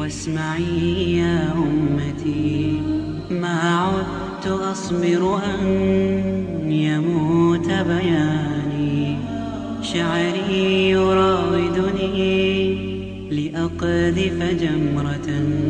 واسمعي يا أمتي، ما عدت أصبر أن يموت بياني، شعري يراودني لأقذف جمرة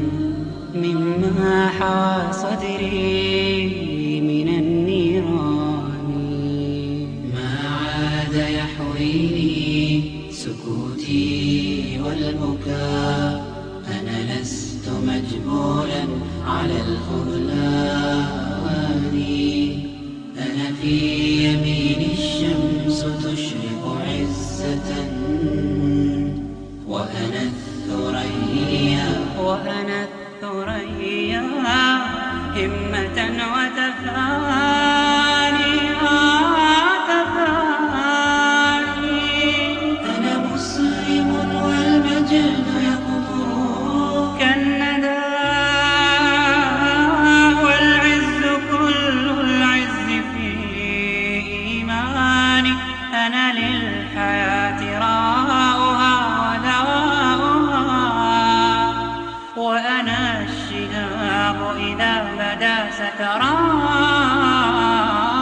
مما حوى صدري من النيران. ما عاد يحويني سكوتي والبكاء، أنا لست مجبولا على الخذلان. أنا في يمين الشمس تشرق عزة، وأنا الثريا همة وتفاني. أنا مسلم والمجد يقطر كالندى، والعز كل العز في إيماني. أنا للحياة راؤها ودواؤها، وأنا الشهاب إذا بدا ستراني.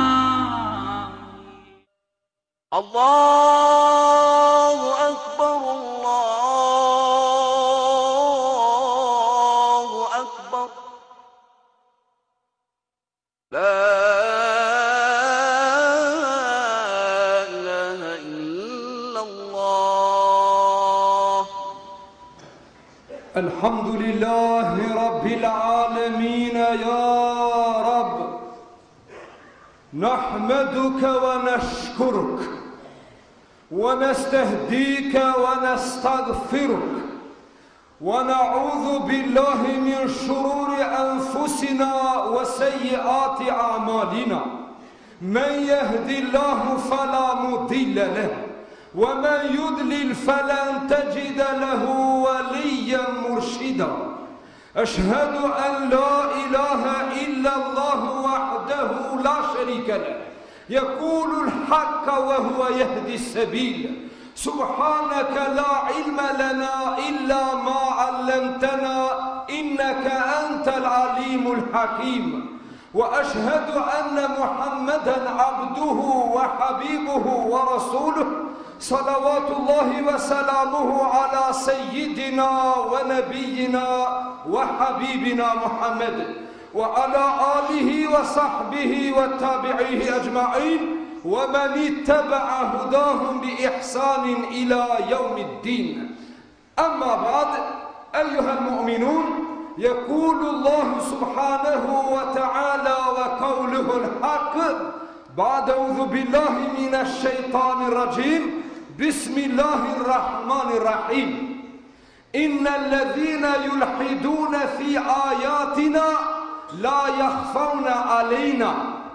الله أكبر الله أكبر، لا إله إلا الله. الحمد لله رب العالمين. يا رب نحمدك ونشكرك ونستهديك ونستغفرك، ونعوذ بالله من شرور أنفسنا وسيئات أعمالنا. من يهد الله فلا مضل له، ومن يضلل فلن تجد له وليا مرشدا. أشهد أن لا إله إلا الله وحده لا شريك له، يقول الحق وهو يهدي السبيل. سبحانك لا علم لنا إلا ما علمتنا، إنك أنت العليم الحكيم. وأشهد أن محمدا عبده وحبيبه ورسوله، صلوات الله وسلامه على سيدنا ونبينا وحبيبنا محمد، وعلى آله وصحبه وتابعيه أجمعين، ومن اتبع هداهم بإحسان إلى يوم الدين. أما بعد، أيها المؤمنون، يقول الله سبحانه وتعالى وقوله الحق بعد أعوذ بالله من الشيطان الرجيم، بسم الله الرحمن الرحيم. إن الذين يلحدون في آياتنا لا يخفون علينا،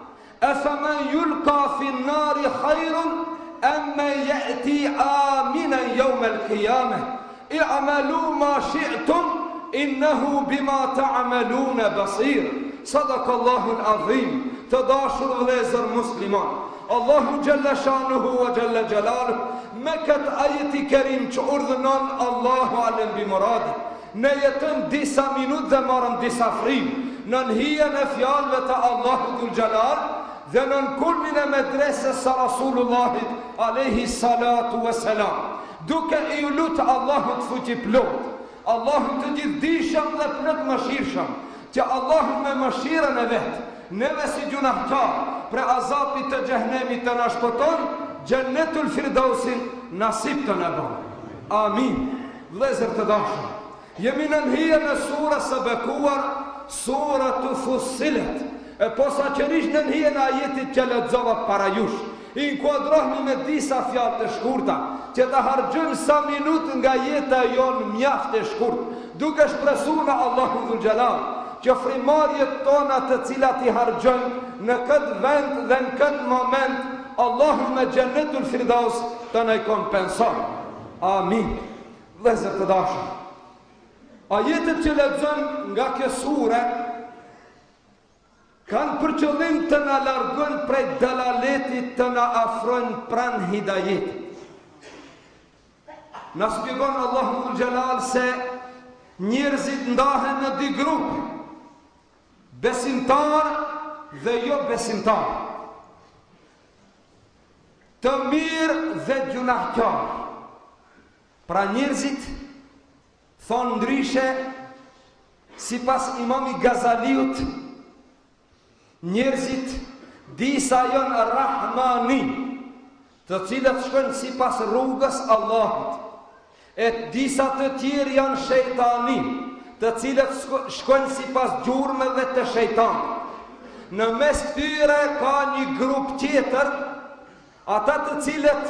أفمن يلقى في النار خير أم من يأتي آمنا يوم القيامة. اعملوا ما شئتم إنه بما تعملون بصير. صدق الله العظيم. تداشر غليزر مسلمان، الله جل شانه وجل جلاله مكت آية كريم چأردنان الله علم بمراده نيتن ديسا منود ذمارم ديسا فريم ننهي نفيال وتا الله ذو الجلال ذنن كل من مدرسة رسول الله عليه الصلاة والسلام دوك ايولوت الله تفوتي بلوت الله تجد ديشم لبنت مشيرشم تي اللهم مشيرنا ذات نفسي جناحتار پر عذابی تا جهنمی تا نشتتون جنت الفردوس نصیب تا نبان. آمین. لذر تداشم يمينا هي سورة سبكور سورة فصلت posa qërishën hije në ajetit që lexova para jush. Inkuadrohni me disa fjalë të shkurta që të harxojmë sa minutë nga jeta jonë mjaft e shkurt, duke shpresuar në Allahu Dhul Jalal që frimarjet tona të cilat i harxojmë në këtë vend dhe në këtë moment, Allahu me Gjennetul Firdaus të na kompenson. Amin. Vëllezër të dashur, ajetet që lexojmë nga kjo sure kanë për qëllim të na largojnë prej dalaletit, të na afrojnë pranë hidajetit. Na shpjegon Allahu Dhul Jalal se njerëzit ndahen në dy grupe, besimtar dhe jo besimtar, të mirë dhe gjunahtar. Pra njerëzit thonë ndryshe, si pas Imami Gazaliut, njerëzit disa janë rahmani, të cilët shkojnë si pas rrugës Allahut, e disa të tjerë janë shejtani, të cilët shkojnë si pas gjurmëve të shejtanit. Në mes këtyre ka një grup tjetër, ata të cilët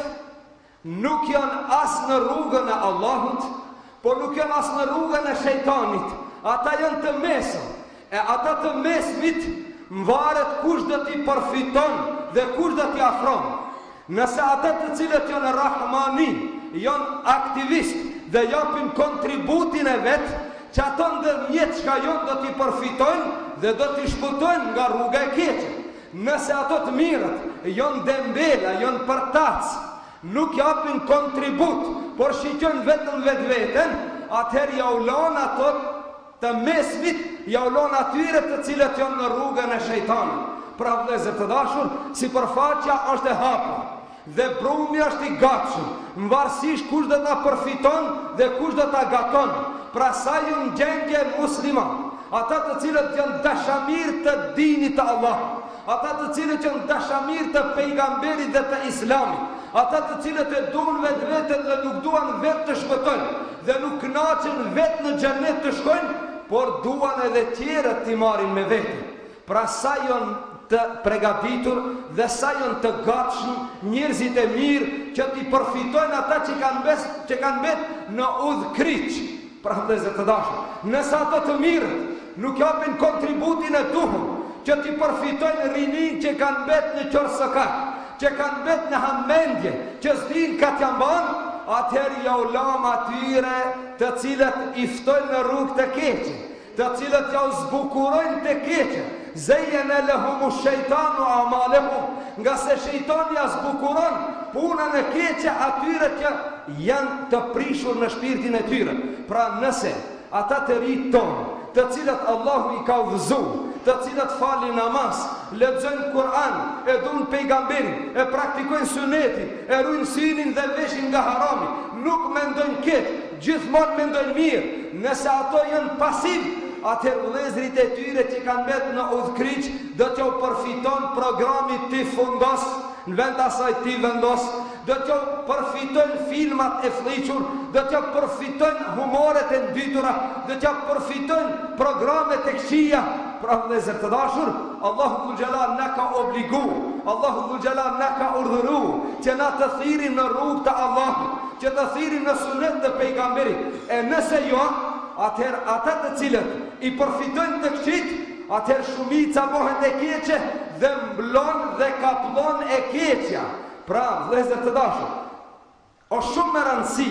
nuk janë as në rrugën e Allahut, por nuk janë as në rrugën e shejtanit. Ata janë të mesëm, e ata të mesmit mvaret kush do t'i përfiton dhe kush do t'i afron. Nëse ata të cilët janë rahmani, janë aktivist dhe japin kontributin e vetë, që ato ndërmjet çka janë do t'i përfitojnë dhe do t'i shpëtojnë nga rruga e keqe. Nëse ato të mirët janë dembela, janë përtac, nuk japin kontribut, por shiqojnë vetëm vetveten, atëherë ja ulon ato të mesmit, ja ulon atyre të cilët janë në rrugën e shejtanit. Pra vëllezër të dashur, sipërfaqja është e hapur dhe brumi është i gatshëm, varësisht kush do ta përfiton dhe kush do ta gaton. Pra sa janë gjendje musliman, ata të cilët janë dashamir të dinit të Allahut, ata të cilët janë dashamir të pejgamberit dhe të islamit, ata të cilët e duan vetveten dhe nuk duan vetë të shpëtojnë, dhe nuk kënaqen vetë në xhenet të shkojnë, por duan edhe tjerët t'i marrin me vete. Pra sa janë të pregatitur dhe sa janë të gatshëm njerëzit e mirë që t'i përfitojnë ata që kanë betë në udhkriq. Pra vëllezër të dashur, nëse ato të mirët nuk japin kontributin e duhur që t'i përfitojnë rinin që kanë betë në qorsëkat, që kanë betë në hamendje, që s'din ka t'ja mban, atëherë ja ulam atyre të cilët i ftojnë në rrugë të keqe, të cilët ja u zbukurojnë të keqe. Zejjene lehumu shejtanu amalehum, nga se shejtani ja zbukuron punën e keqe atyre që janë të prishur në shpirtin e tyre. Pra nëse ata të rinj tonë, të cilët Allahu i ka udhëzuar, të cilët falin namaz, lexojnë Kur'an, e duan pejgamberin, e praktikojnë sunetin, e ruajnë synin dhe veshin nga harami, nuk mendojnë keq, gjithmonë mendojnë mirë. Nëse ato janë pasiv, atëherë vëllezërit e tyre që kanë betë në udhkriq, do t'ju përfiton programi Ti fundos, në vend asaj Ti vendos, do t'ju përfitojnë filmat e fliqur, do t'ju përfitojnë humoret e ndytura, do t'ju përfitojnë programet e këqija. Pra vëllezër të dashur, Allahu Dhul Jalal na ka obligu, Allahu Dhul Jalal na ka urdhëru që na të thirrim në rrugë të Allahut, që të thirrim në sunet të pejgamberit. E nëse jo, atëherë ata të cilët i përfitojnë të këqit, atëherë shumica bëhet e keqe dhe mblon dhe kapllon e keqja. Pra, vëllezër të dashur, është shumë me rëndësi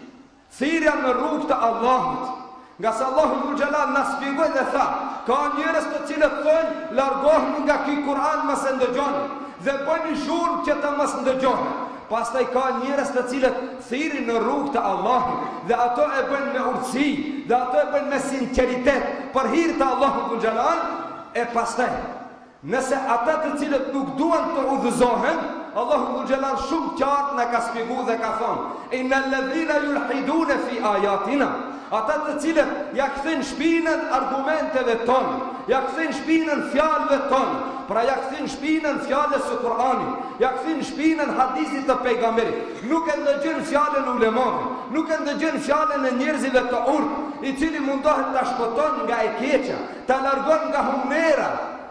thirrja në rrugë të Allahut, nga se Allahu Dhul Jalal na shpjegoi dhe tha, ka njerëz të cilët thonë largohuni nga ky Kur'an mos e ndëgjoni dhe bëni zhurmë që të mos ndëgjoni. Pastaj ka njerëz të cilët thirrin në rrugë të Allahut dhe ato e bëjnë me urtësi, dhe ato e bëjnë me sinqeritet për hir të Allahut Dhul Jalal. E pastaj, nëse ata të cilët nuk duan të udhëzohen, Allahu Dhul Jalal shumë qartë na ka shpjeguar dhe ka thonë: innal ladhina yulhiduna fi ayatina, ata të cilët ja kthejnë shpinën argumenteve tonë, ja kthejnë shpinën fjalëve tonë, pra ja kthejnë shpinën fjalës së Kur'anit, ja kthejnë shpinën hadisit të pejgamberit, nuk e ndëgjojnë fjalën ulemave, nuk e ndëgjojnë fjalën e njerëzve të urtë, i cili mundohet ta shpëton nga e keqja, ta largon nga humera.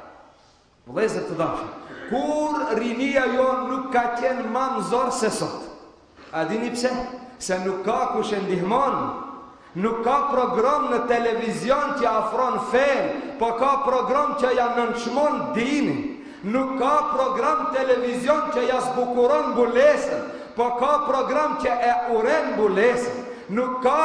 Vëllezër të dashur, kur rinia jonë nuk ka qenë më nxorr se sot. A dini pse? Se nuk ka kush e ndihmon. Nuk ka program në televizion që afron fen, po ka program që ja nënçmon dinin. Nuk ka program televizion që ja zbukuron mbulesën, po ka program që e uren mbulesën. Nuk ka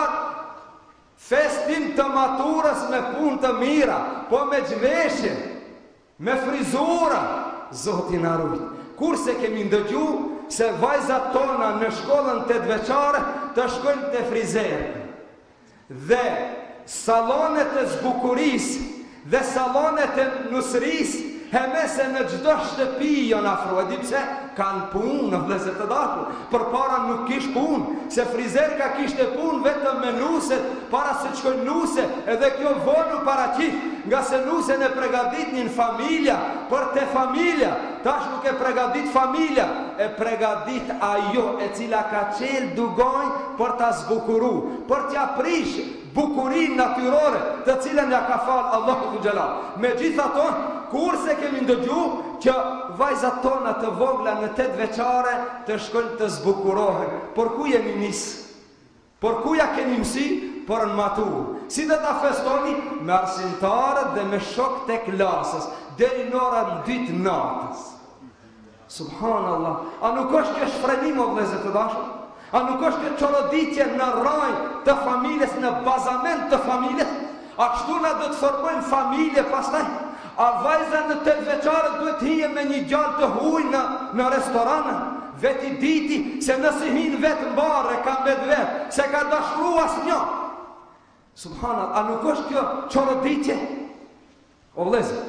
festim të maturës me punë të mira, po me gjveshje, me frizura. Zoti na ruaj. Kurse kemi ndëgju se vajzat tona në shkollën 8 vjeçare të shkojnë te frizeri. Dhe salonet e zbukurisë dhe salonet e nusrisë, hemese në gjdo shtëpi janë afro. E di pse? Kanë punë në vëllezër të dashur. Për para nuk kish punë, se frizerka kishte punë vetëm me nuset, para se qkojnë nuse, edhe kjo vonu para qik, nga se nuse në pregadit një familja, për te familja, tash nuk e pregadit familja, e pregadit ajo e cila ka qelë dugojnë për ta zbukuru, për t'ja prish bukurin natyrore të cilën ja ka falë Allahu dhu Gjelal. Me gjitha tonë, kurse kemi ndëgju që vajzat tona të vogla në 8 veçare të shkojnë të zbukurohen. Por ku jeni nisë? Por ku ja keni mësi? Por në matur. Si dhe ta festoni? Me arsimtarët dhe me shok të klasës, deri në orën 2 natës. Subhanallah. A nuk është kjo shfrenim o vëllezër të dashur? A nuk është kjo çoroditje në raj të familjes, në bazament të familjes? A kështu na do të formojmë familje pastaj? A vajza në 8 veçare duhet hije me një gjallë të huj në restorane? Veti diti se nëse hinë vetë mbarë, ka mbet vetë, se ka dashru as një. Subhanallah, a nuk është kjo çoroditje? O vëllezër,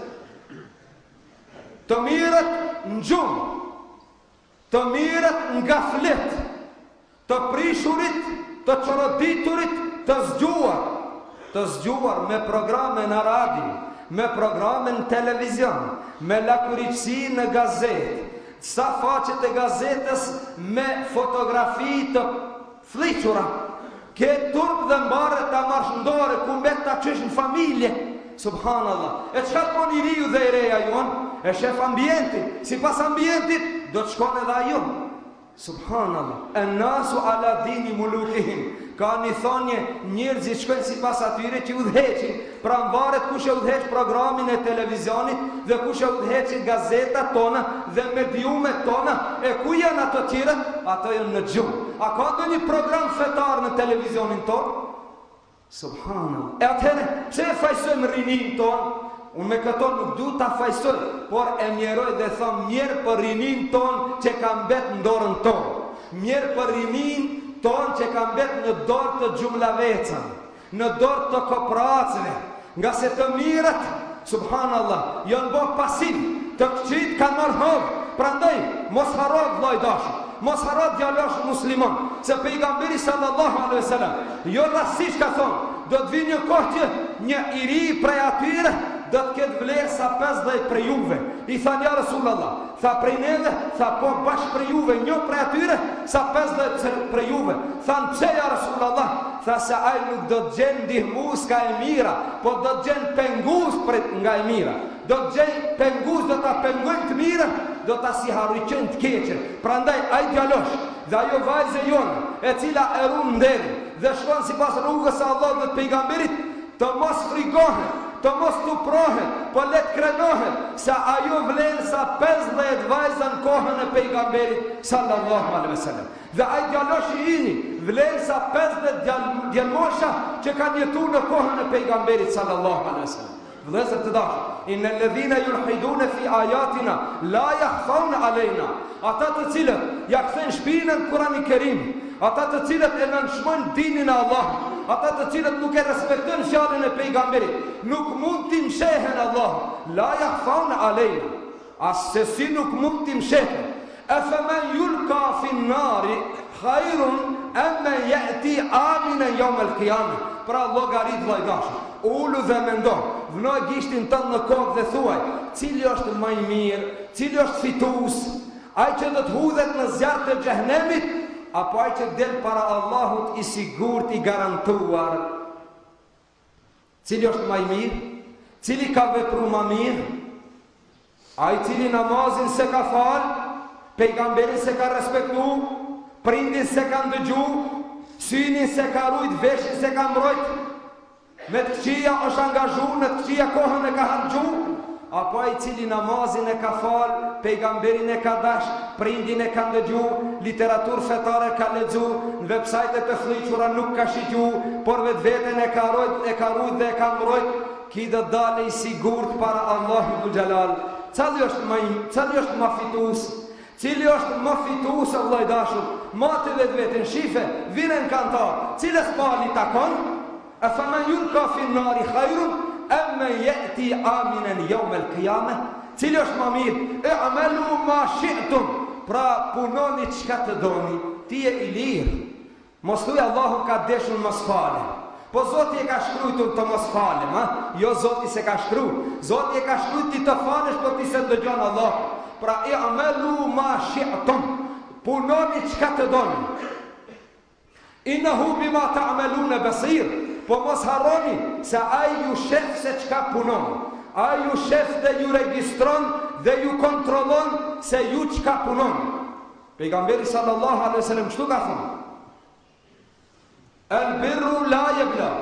të mirët në gjumë, të mirët nga flet, të prishurit, të çoroditurit, të zgjuar me programe në radio, me programe në televizion, me lakuriqësi në gazetë, sa faqet e gazetës me fotografi të fliqura, ke turp dhe mbare të marshëndore, ku mbet të qysh në familje. Subhanallah. E qka të po një riu dhe i reja jonë? E shef ambientin. Si pas ambientit, do të shkone dhe ajo. Subhanallah. E nasu ala dini mulukihim. Ka një thonje, njerëzit shkojnë si pas atyre që udheqin. Pra mbaret kush e udheq programin e televizionit dhe kush e udheqin gazetat tona dhe mediumet tona. E ku janë ato tjere? Ato janë në gjumë. A ka do një program fetar në televizionin tonë? Subhanallah. E atëherë, pse e fajsojmë rinin tonë? Unë me këto nuk du ta fajsoj, por e mjeroj dhe thom mjerë për rinin tonë që ka mbet në dorën tonë. Mjerë për rinin tonë që ka mbet në dorë të gjumlavecën, në dorë të kopracëve, nga se të mirët, subhanallah, janë bo pasiv, të këqit ka nërhovë. Prandaj, mos harov vllai dashur, mos harov djalosh musliman, se pejgamberi sallallahu alaihi wasallam, jo rastisht ka thonë, do të vinë një kohë që një i ri prej atyre do të ketë vlerë sa 50 prej juve. I thanë ja Rasulullah, tha prej neve, tha po bashkë prej juve, një prej atyre sa 50 prej juve. Thanë pse ja Rasulullah, tha se ai nuk do të gjenë ndihmues nga e mira, po do të gjenë pengus nga e mira. Do të gjenë pengus, do ta pengojnë të mirën, do ta si harrojnë të keqen. Prandaj ai djalosh dhe ajo vajzë jonë, e cila e ruan nderin dhe shkon sipas rrugës së Allahut dhe të pejgamberit, të mos frigohen, të mos tuprohen, po let krenohen, se ajo vlen sa 50 vajza në kohën e pejgamberit sallallahu alaihi wasallam. Dhe ai djalosh i ini vlen sa 50 djalmosha që kanë jetuar në kohën e pejgamberit sallallahu alaihi wasallam. Vëllezër të dashur, innal ladhina yulhiduna fi ayatina la yakhfawna alejna. Ata të cilët ja kthejnë shpinën Kur'anit Kerim, ata të cilët e nënshmojnë dinin e Allahut, ata të cilët nuk e respektojnë fjalën e pejgamberit, nuk mund t'i mshehen Allah. La yakhfawna alejna. As se si nuk mund t'i mshehen. Afaman yulqa fi an-nari khairun amma ya'ti aminan yawm al-qiyamah. Pra llogarit vllai dashur, ulu dhe mendo, vnoj gishtin tënd në kokë dhe thuaj, cili është më i mirë, cili është fitues, ai që do të hudhet në zjarr të xhehenemit, apo ai që del para Allahut i sigurt, i garantuar. Cili është më i mirë? Cili ka vepruar më mirë? Ai cili namazin se ka fal, pejgamberin se ka respektu, prindin se ka ndëgju, synin se ka rujt, veshin se ka mbrojt, me të këqia është angazhu, në të këqia kohën e ka hargju, apo ai cili namazin e ka fal, pejgamberin e ka dash, prindin e ka ndëgju, literatur fetare ka lexu, në websajtet e fliqura nuk ka shigju, por vetveten e ka rujt dhe e ka mbrojt, ki do dalë i sigurt para Allahut dhul Xhelal. Cili është më fitues? Cili është më fitues o vllai dashur? Mate vetveten shife, vinen kantar, cilës pali takon? E fëmen yulqa fi nari khajrun, emmen jeti aminen jaume l'kijame, cili është ma mirë, e amelu ma shi'tum, pra punoni qka të doni, ti e i lirë. Mos thuj Allahu ka deshun mos falim. Po Zoti e ka shkrujtur të mos falim, ha? Jo Zoti se ka shkruj. Zoti e ka shkrujt ti të falesh, po ti se ndëgjon Allah. Pra e amelu ma shi'tum, punoni qka të doni. Innahu bima ta'maluna basir, po mos harroni se ai ju shef se çka punon. Ai ju shef dhe ju regjistron dhe ju kontrollon se ju çka punon. Pejgamberi sallallahu alaihi wasallam kështu ka thënë: El birru la yabla.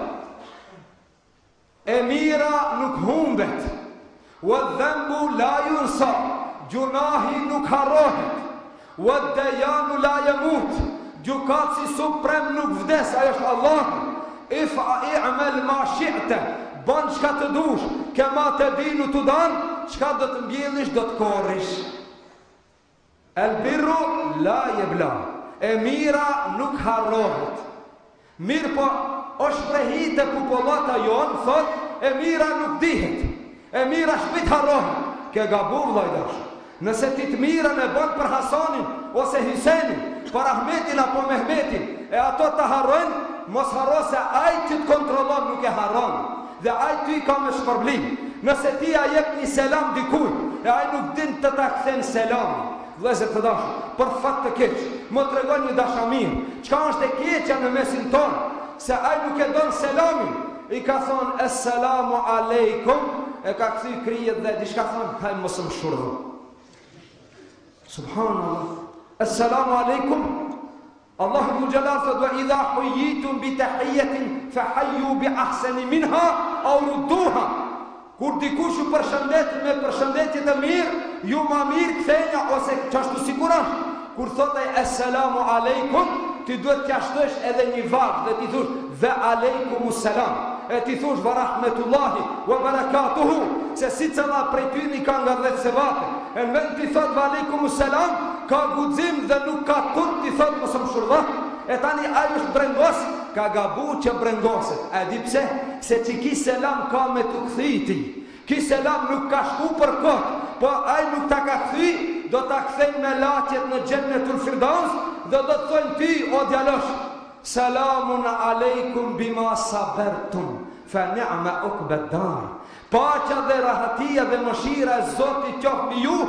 E mira nuk humbet. Wa dhanbu la yunsa. Gjunahi nuk harrohet. Wa dayanu la yamut. Gjukatësi suprem nuk vdes, ajo është Allah. I'mal ma shi'ta, ban çka të dush, kema të dinu të dan, çka do të mbjellish do të korrish. El birru la yabla. E mira nuk harrohet. Mirë po është prehit e popolata jonë, thot, e mira nuk dihet. E mira shpit harrohet. Ke gabu vllai dash. Nëse ti të mirën e bën për Hasanin ose Hysenin, për Ahmetin apo Mehmetin, e ato të harrojnë, mos harro se ai që të kontrollon nuk e harron, dhe ai ty ka me shpërblim. Nëse ti a jep një selam dikuj, e ai nuk din të ta kthen selamin, vëllezër të dashur, për fat të keq, më tregon një dashamir, çka është e keqja në mesin tonë, se ai nuk e don selamin, i ka thonë assalamu alaikum, e ka kthy krijet dhe diçka thonë, haj mos më shurdhë. Subhanallah. Assalamu alaikum. Allahu dhu gjelal thot, wa idha hujitum bi tahijetin, fa haju bi ahseni minha, au rudduha. Kur dikush ju përshëndet me përshëndetje të mirë, ju ma mirë kthejnja, ose qashtu siguran. Kur thotaj assalamu alaikum, ti duhet t'ja shtësh edhe një vakë, dhe ti thush, ve alaikumus salam. E ti thush, va rahmetullahi, wa barakatuhu, se si cëlla prej tyni ka nga 10 sevate. E në vend ti thot, va alaikumus salam, ka guxim dhe nuk ka tut, ti thot, mësë më shurdha. E tani ajo është brengos, ka gabu që brengoset. E di pse? Se që ki selam ka me të këthiti. Ki selam nuk ka shku për kot, po aj nuk ta ka këthi, do ta këthejnë me laqet në Gjennetul Firdaus, dhe do të thonë ti, o djalosh, Salamun alejkum bima sabertum, fa ni'ma uqbad dar. Paqja dhe rahatia dhe mëshira e Zotit qoftë me ju,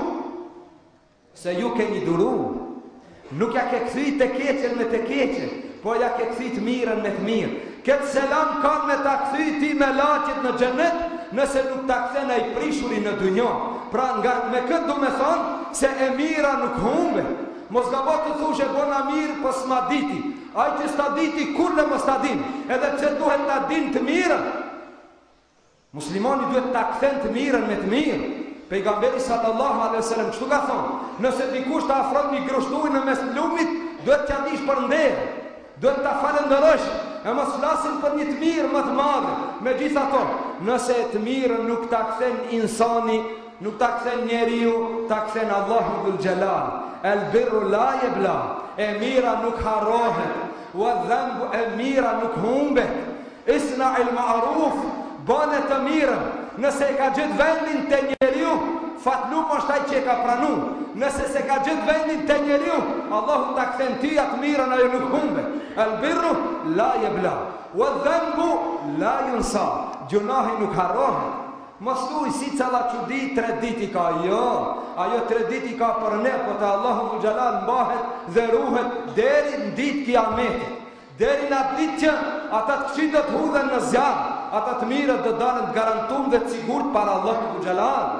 se ju keni duru. Nuk ja ke kthy të keqen me të keqen, po ja ke kthy të mirën me të mirë. Këtë selam kanë me ta kthy ti me laqet në xhenet, nëse nuk ta kthen ai prishuri në dynjë. Pra nga me këtë do me thonë se e mira nuk humbe. Mos gabo të thush e bona mirë, po s'ma diti. Ai që s'ta diti kur në mos ta din, edhe pse duhet ta din të mirën. Muslimani duhet ta kthen të mirën me të mirë. Pejgamberi sallallahu alaihi wasallam kështu ka thonë, nëse dikush të afron një grushtuj në mes lumit, duhet t'ja dish për nder, duhet ta falënderosh, e mos flasin për një të mirë më të madhe. Megjithatë, nëse të mirën nuk ta kthen insani, nuk ta kthen njeriu, ta kthen Allahu dhul Jalal. El birru la yabla, e mira nuk harrohet, wa dhanbu, e mira nuk humbet. Isna il ma'ruf, bane të mirën. Nëse e ka gjithë vendin të njeriu, fatlum është ai që e ka pranu. Nëse se ka gjithë vendin të njeriu, Allahu ta kthen ty atë mirën, ajo nuk humbe. El birru la yabla, wa dhanbu la yunsa, gjunahi nuk harrohet. Mos thuj si calla çudi 3 ditë ka, jo, ajo 3 ditë ka për ne, po te Allahu dhul Jalal mbahet dhe ruhet deri në ditë kiametit. Deri në atë ditë që ata të këqij do të hudhen në zjarr, ata të mirët do dalën të garantuar dhe të sigurt para Allahut dhul Jalal.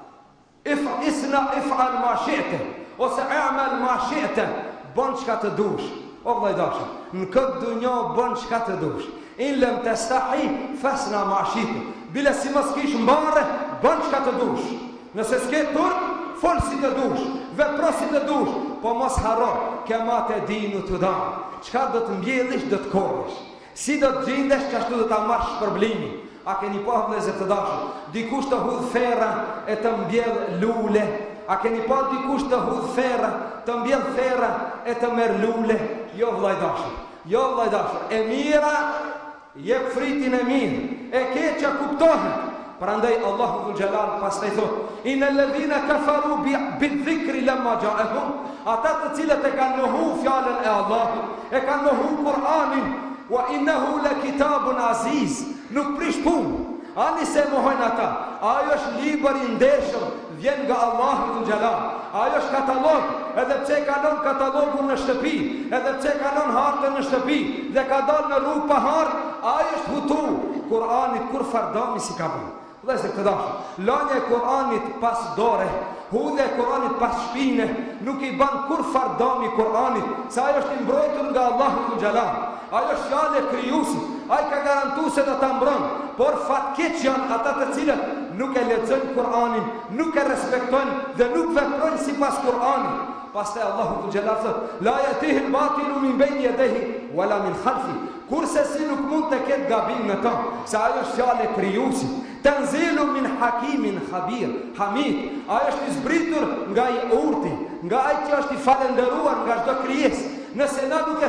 If'al ma shi'ta, ose i'mal ma shi'ta, bën çka të dush. O vllai dashur, në këtë dunjë bën çka të dush. In lam tastahi fasna ma shi'ta. Bile si mos kish mbarë, bën çka të dush. Nëse s'ke turp, fol si të dush, vepro si të dush, po mos harro, kema te dinu të dan. Çka do të mbjellish, do të korrish. Si do të gjendesh, çashtu do ta marrësh shpërblimin. A keni pa vëllezër të dashur, dikush të hudh ferra e të mbjell lule? A keni pa dikush të hudh ferra, të mbjell ferra e të merr lule? Jo vllai dashur, jo vllai dashur. E mira jep fritin e mirë, e keqja kuptohet. Prandaj Allahu dhul Jalal pastaj thot: Innal ladhina kafaru bidhikri lamma ja'ahum, ata të cilët e kanë mohu fjalën e Allahut, e kanë mohu Kur'anin, wa innahu lakitabun aziz, nuk prish punë. Ani se mohojnë ata, ajo është libër i ndershëm, vjen nga Allahu dhul Jalal. Ajo është katalog, edhe pse ka lënë katalogun në shtëpi, edhe pse ka lënë hartën në shtëpi dhe ka dalë në rrugë pa hartë, ajo është hutu. Kur'anit kur fardami si ka bërë. Dhe se këtë dashë, lanje e Kur'anit pas dore, hudhe e Kur'anit pas shpine, nuk i ban kur fardami Kur'anit, se ajo është imbrojtur nga Allahu dhul Jalal. Ajo është fjallë e kryusit, ajo ka garantu se të të mbron, por fatkeq janë ata të cilët nuk e lexojnë Kur'anin, nuk e respektojnë dhe nuk veprojnë si pas Kur'anit. Pastaj Allahu dhul Jalal thot: La yatihi al-batilu min bayni yadayhi wala min khalfi. Kurse si nuk mund të ketë gabim në ta, se ajo është fjallë e kryusit. Tanzilu min hakimin khabir, hamid. Ajo është i zbritur nga i urti, nga ai që është i falendëruar nga çdo krijesë. Nëse na nuk e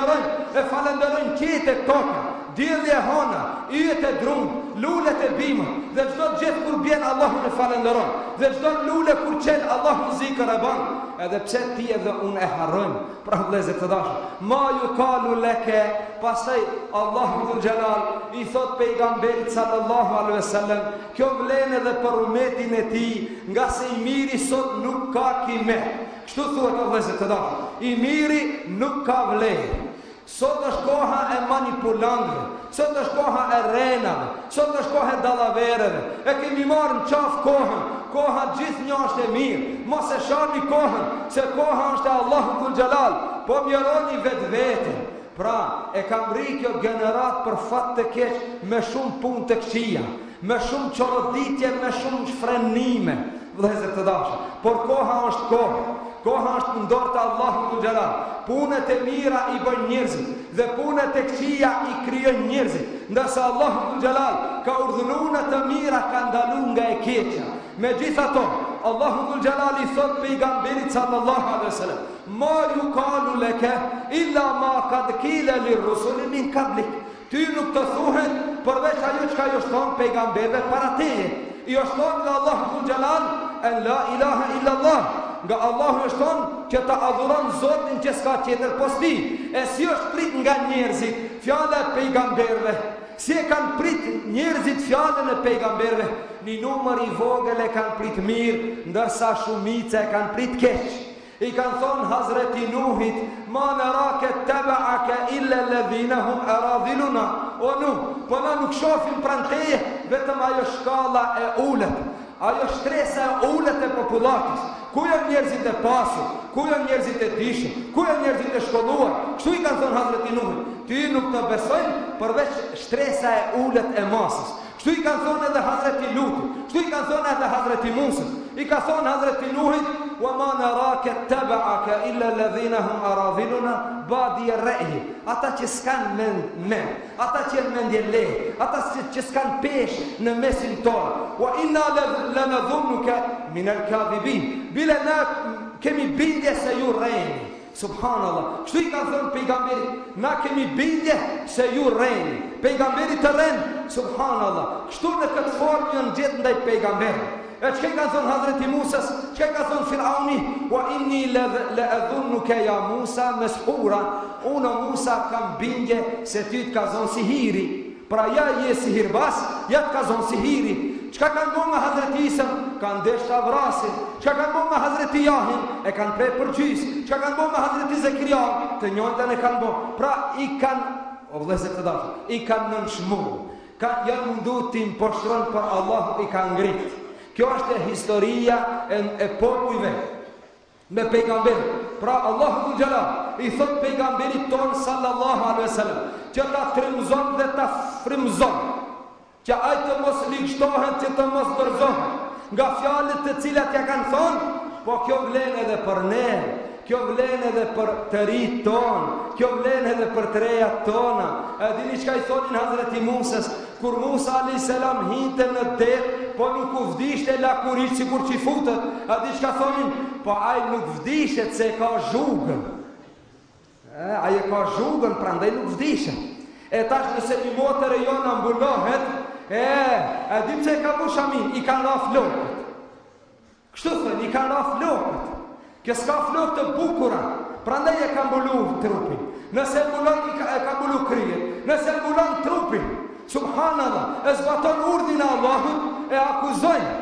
falenderojnë qetet toka, dielli e hona, yjet e drumë, lulet e bima, dhe çdo gjë kur bjen Allahu e falenderon, dhe çdo lule kur qen Allahu zikr e ban, edhe pse ti edhe unë e harrojmë. Pra vëllezër të dashur, ma yuqalu leke, pastaj Allahu dhul Jalal i thot pejgamberit sallallahu alaihi wasallam, kjo vlen edhe për umetin e tij, nga se i miri sot nuk ka kimet. Kështu thuhet o vëllezër të dashur, i miri nuk ka vlerë. Sot është koha e manipulantëve, sot është koha e renave, sot është koha e dallavereve. E kemi marrë në qafë kohën, koha gjithë një është e mirë, mos e shani kohën, se koha është e Allahu dhul Jalal, po mjeroni vetë vetën. Pra, e kam ri kjo generat për fat të keq, me shumë punë të këqija, me shumë qoroditje, me shumë shfrenime, vëllezër të dashur. Por koha është kohë. Koha është në dorë të Allahu dhul Jalal. Punët e mira i bën njerëzit dhe punët e këqija i krijon njerëzit. Ndërsa Allahu dhul Jalal ka urdhëruar të mira, ka ndaluar nga e keqja. Megjithatë, Allahu dhul Jalal i thot pejgamberit sallallahu alaihi wasallam: Ma yuqalu laka illa ma qad qila lirrusul min qablik. Ty nuk të thuhet përveç ajo çka i është thonë pejgamberëve para teje. I është thonë nga Allahu dhul Jalal en la ilaha illa Allah. Nga Allahu është thonë që ta adhuron Zotin që s'ka tjetër posti. E si është prit nga njerëzit fjala e pejgamberëve, si e kanë prit njerëzit fjalën e pejgamberëve, një numër i vogël e kanë prit mirë, ndërsa shumica e kanë prit keq. I kanë thonë Hazreti Nuhit: Ma narake taba'aka illa alladhina hum aradhiluna. O Nuh, po na nuk shohim pranë teje vetëm ajo shkalla e ulët, ajo shtresa e ulët e popullatës. Ku janë njerëzit e pasur, ku janë njerëzit e dishëm, ku janë njerëzit e shkolluar? Kështu i kanë thonë Hazreti Nuhit: Ty nuk të besojnë përveç shtresa e ulët e masës. Kështu i kanë thonë edhe Hazreti Lutit, kështu i kanë thonë edhe Hazreti Musa. I ka thonë Hazreti Nuhit: Wa ma naraka taba'aka illa alladhina hum aradhiluna badi ar-ra'yi. Ata që s'kan mend, ata që janë mendje lehtë, ata që s'kan peshë në mesin tonë. Wa inna lanadhunnuka min al-kadhibin. Bila na kemi bindje se ju rreni. Subhanallah. Kështu i ka thënë pejgamberit: Na kemi bindje se ju rreni. Pejgamberit të rren. Subhanallah. Kështu në këtë formë janë gjetë ndaj pejgamberit. E që ka thonë Hazreti Musas, që ka thonë Firauni: Wa inni la adhunnuka ya Musa mashhura. Unë Musa kam bindje se ty të ka zonë sihiri. Pra ja je sihirbas, ja të ka zonë sihiri. Çka kanë bërë me Hazreti Isa? Kanë desh ta vrasin. Çka kanë bërë me Hazreti Jahin? E kanë prej përgjys. Çka kanë bërë me Hazreti Zakaria? Të njëjtën e kanë bërë. Pra i kanë, o vëllezër të dashur, i kanë nënshmuar. Janë mundu të imposhtron për Allah, i kanë ngrit. Kjo është historia e popujve me pejgamberin. Pra Allahu dhul Jalal i thot pejgamberit ton sallallahu alaihi wasallam që ta frymëzon dhe ta frymëzon, që ai të mos ligështohet, që të mos dorëzohet nga fjalët të cilat ja kanë thonë. Po kjo vlen edhe për ne, kjo vlen edhe për të rit ton, kjo vlen edhe për të rejat tona. E dini çka i thonin Hazreti Musas kur Musa alayhis salam hinte në det, po nuk u vdishte lakuriç sikur që i futet. A di çka thonin? Po ai nuk vdishet se ka zhugën. Ai ka zhugën, prandaj nuk vdishet. E tash nëse një motër e jonë ambulohet, e dim që e ka bu shamin, i kanë ra flokët. Kështu thënë, i kanë ra flokët. Kjo s'ka flokë të bukura, prandaj e ka mbulu trupin. Nëse mbulon, e ka mbulu kryet. Nëse mbulon trupin, subhanallah, e zbaton urdhin e Allahut, e akuzojnë.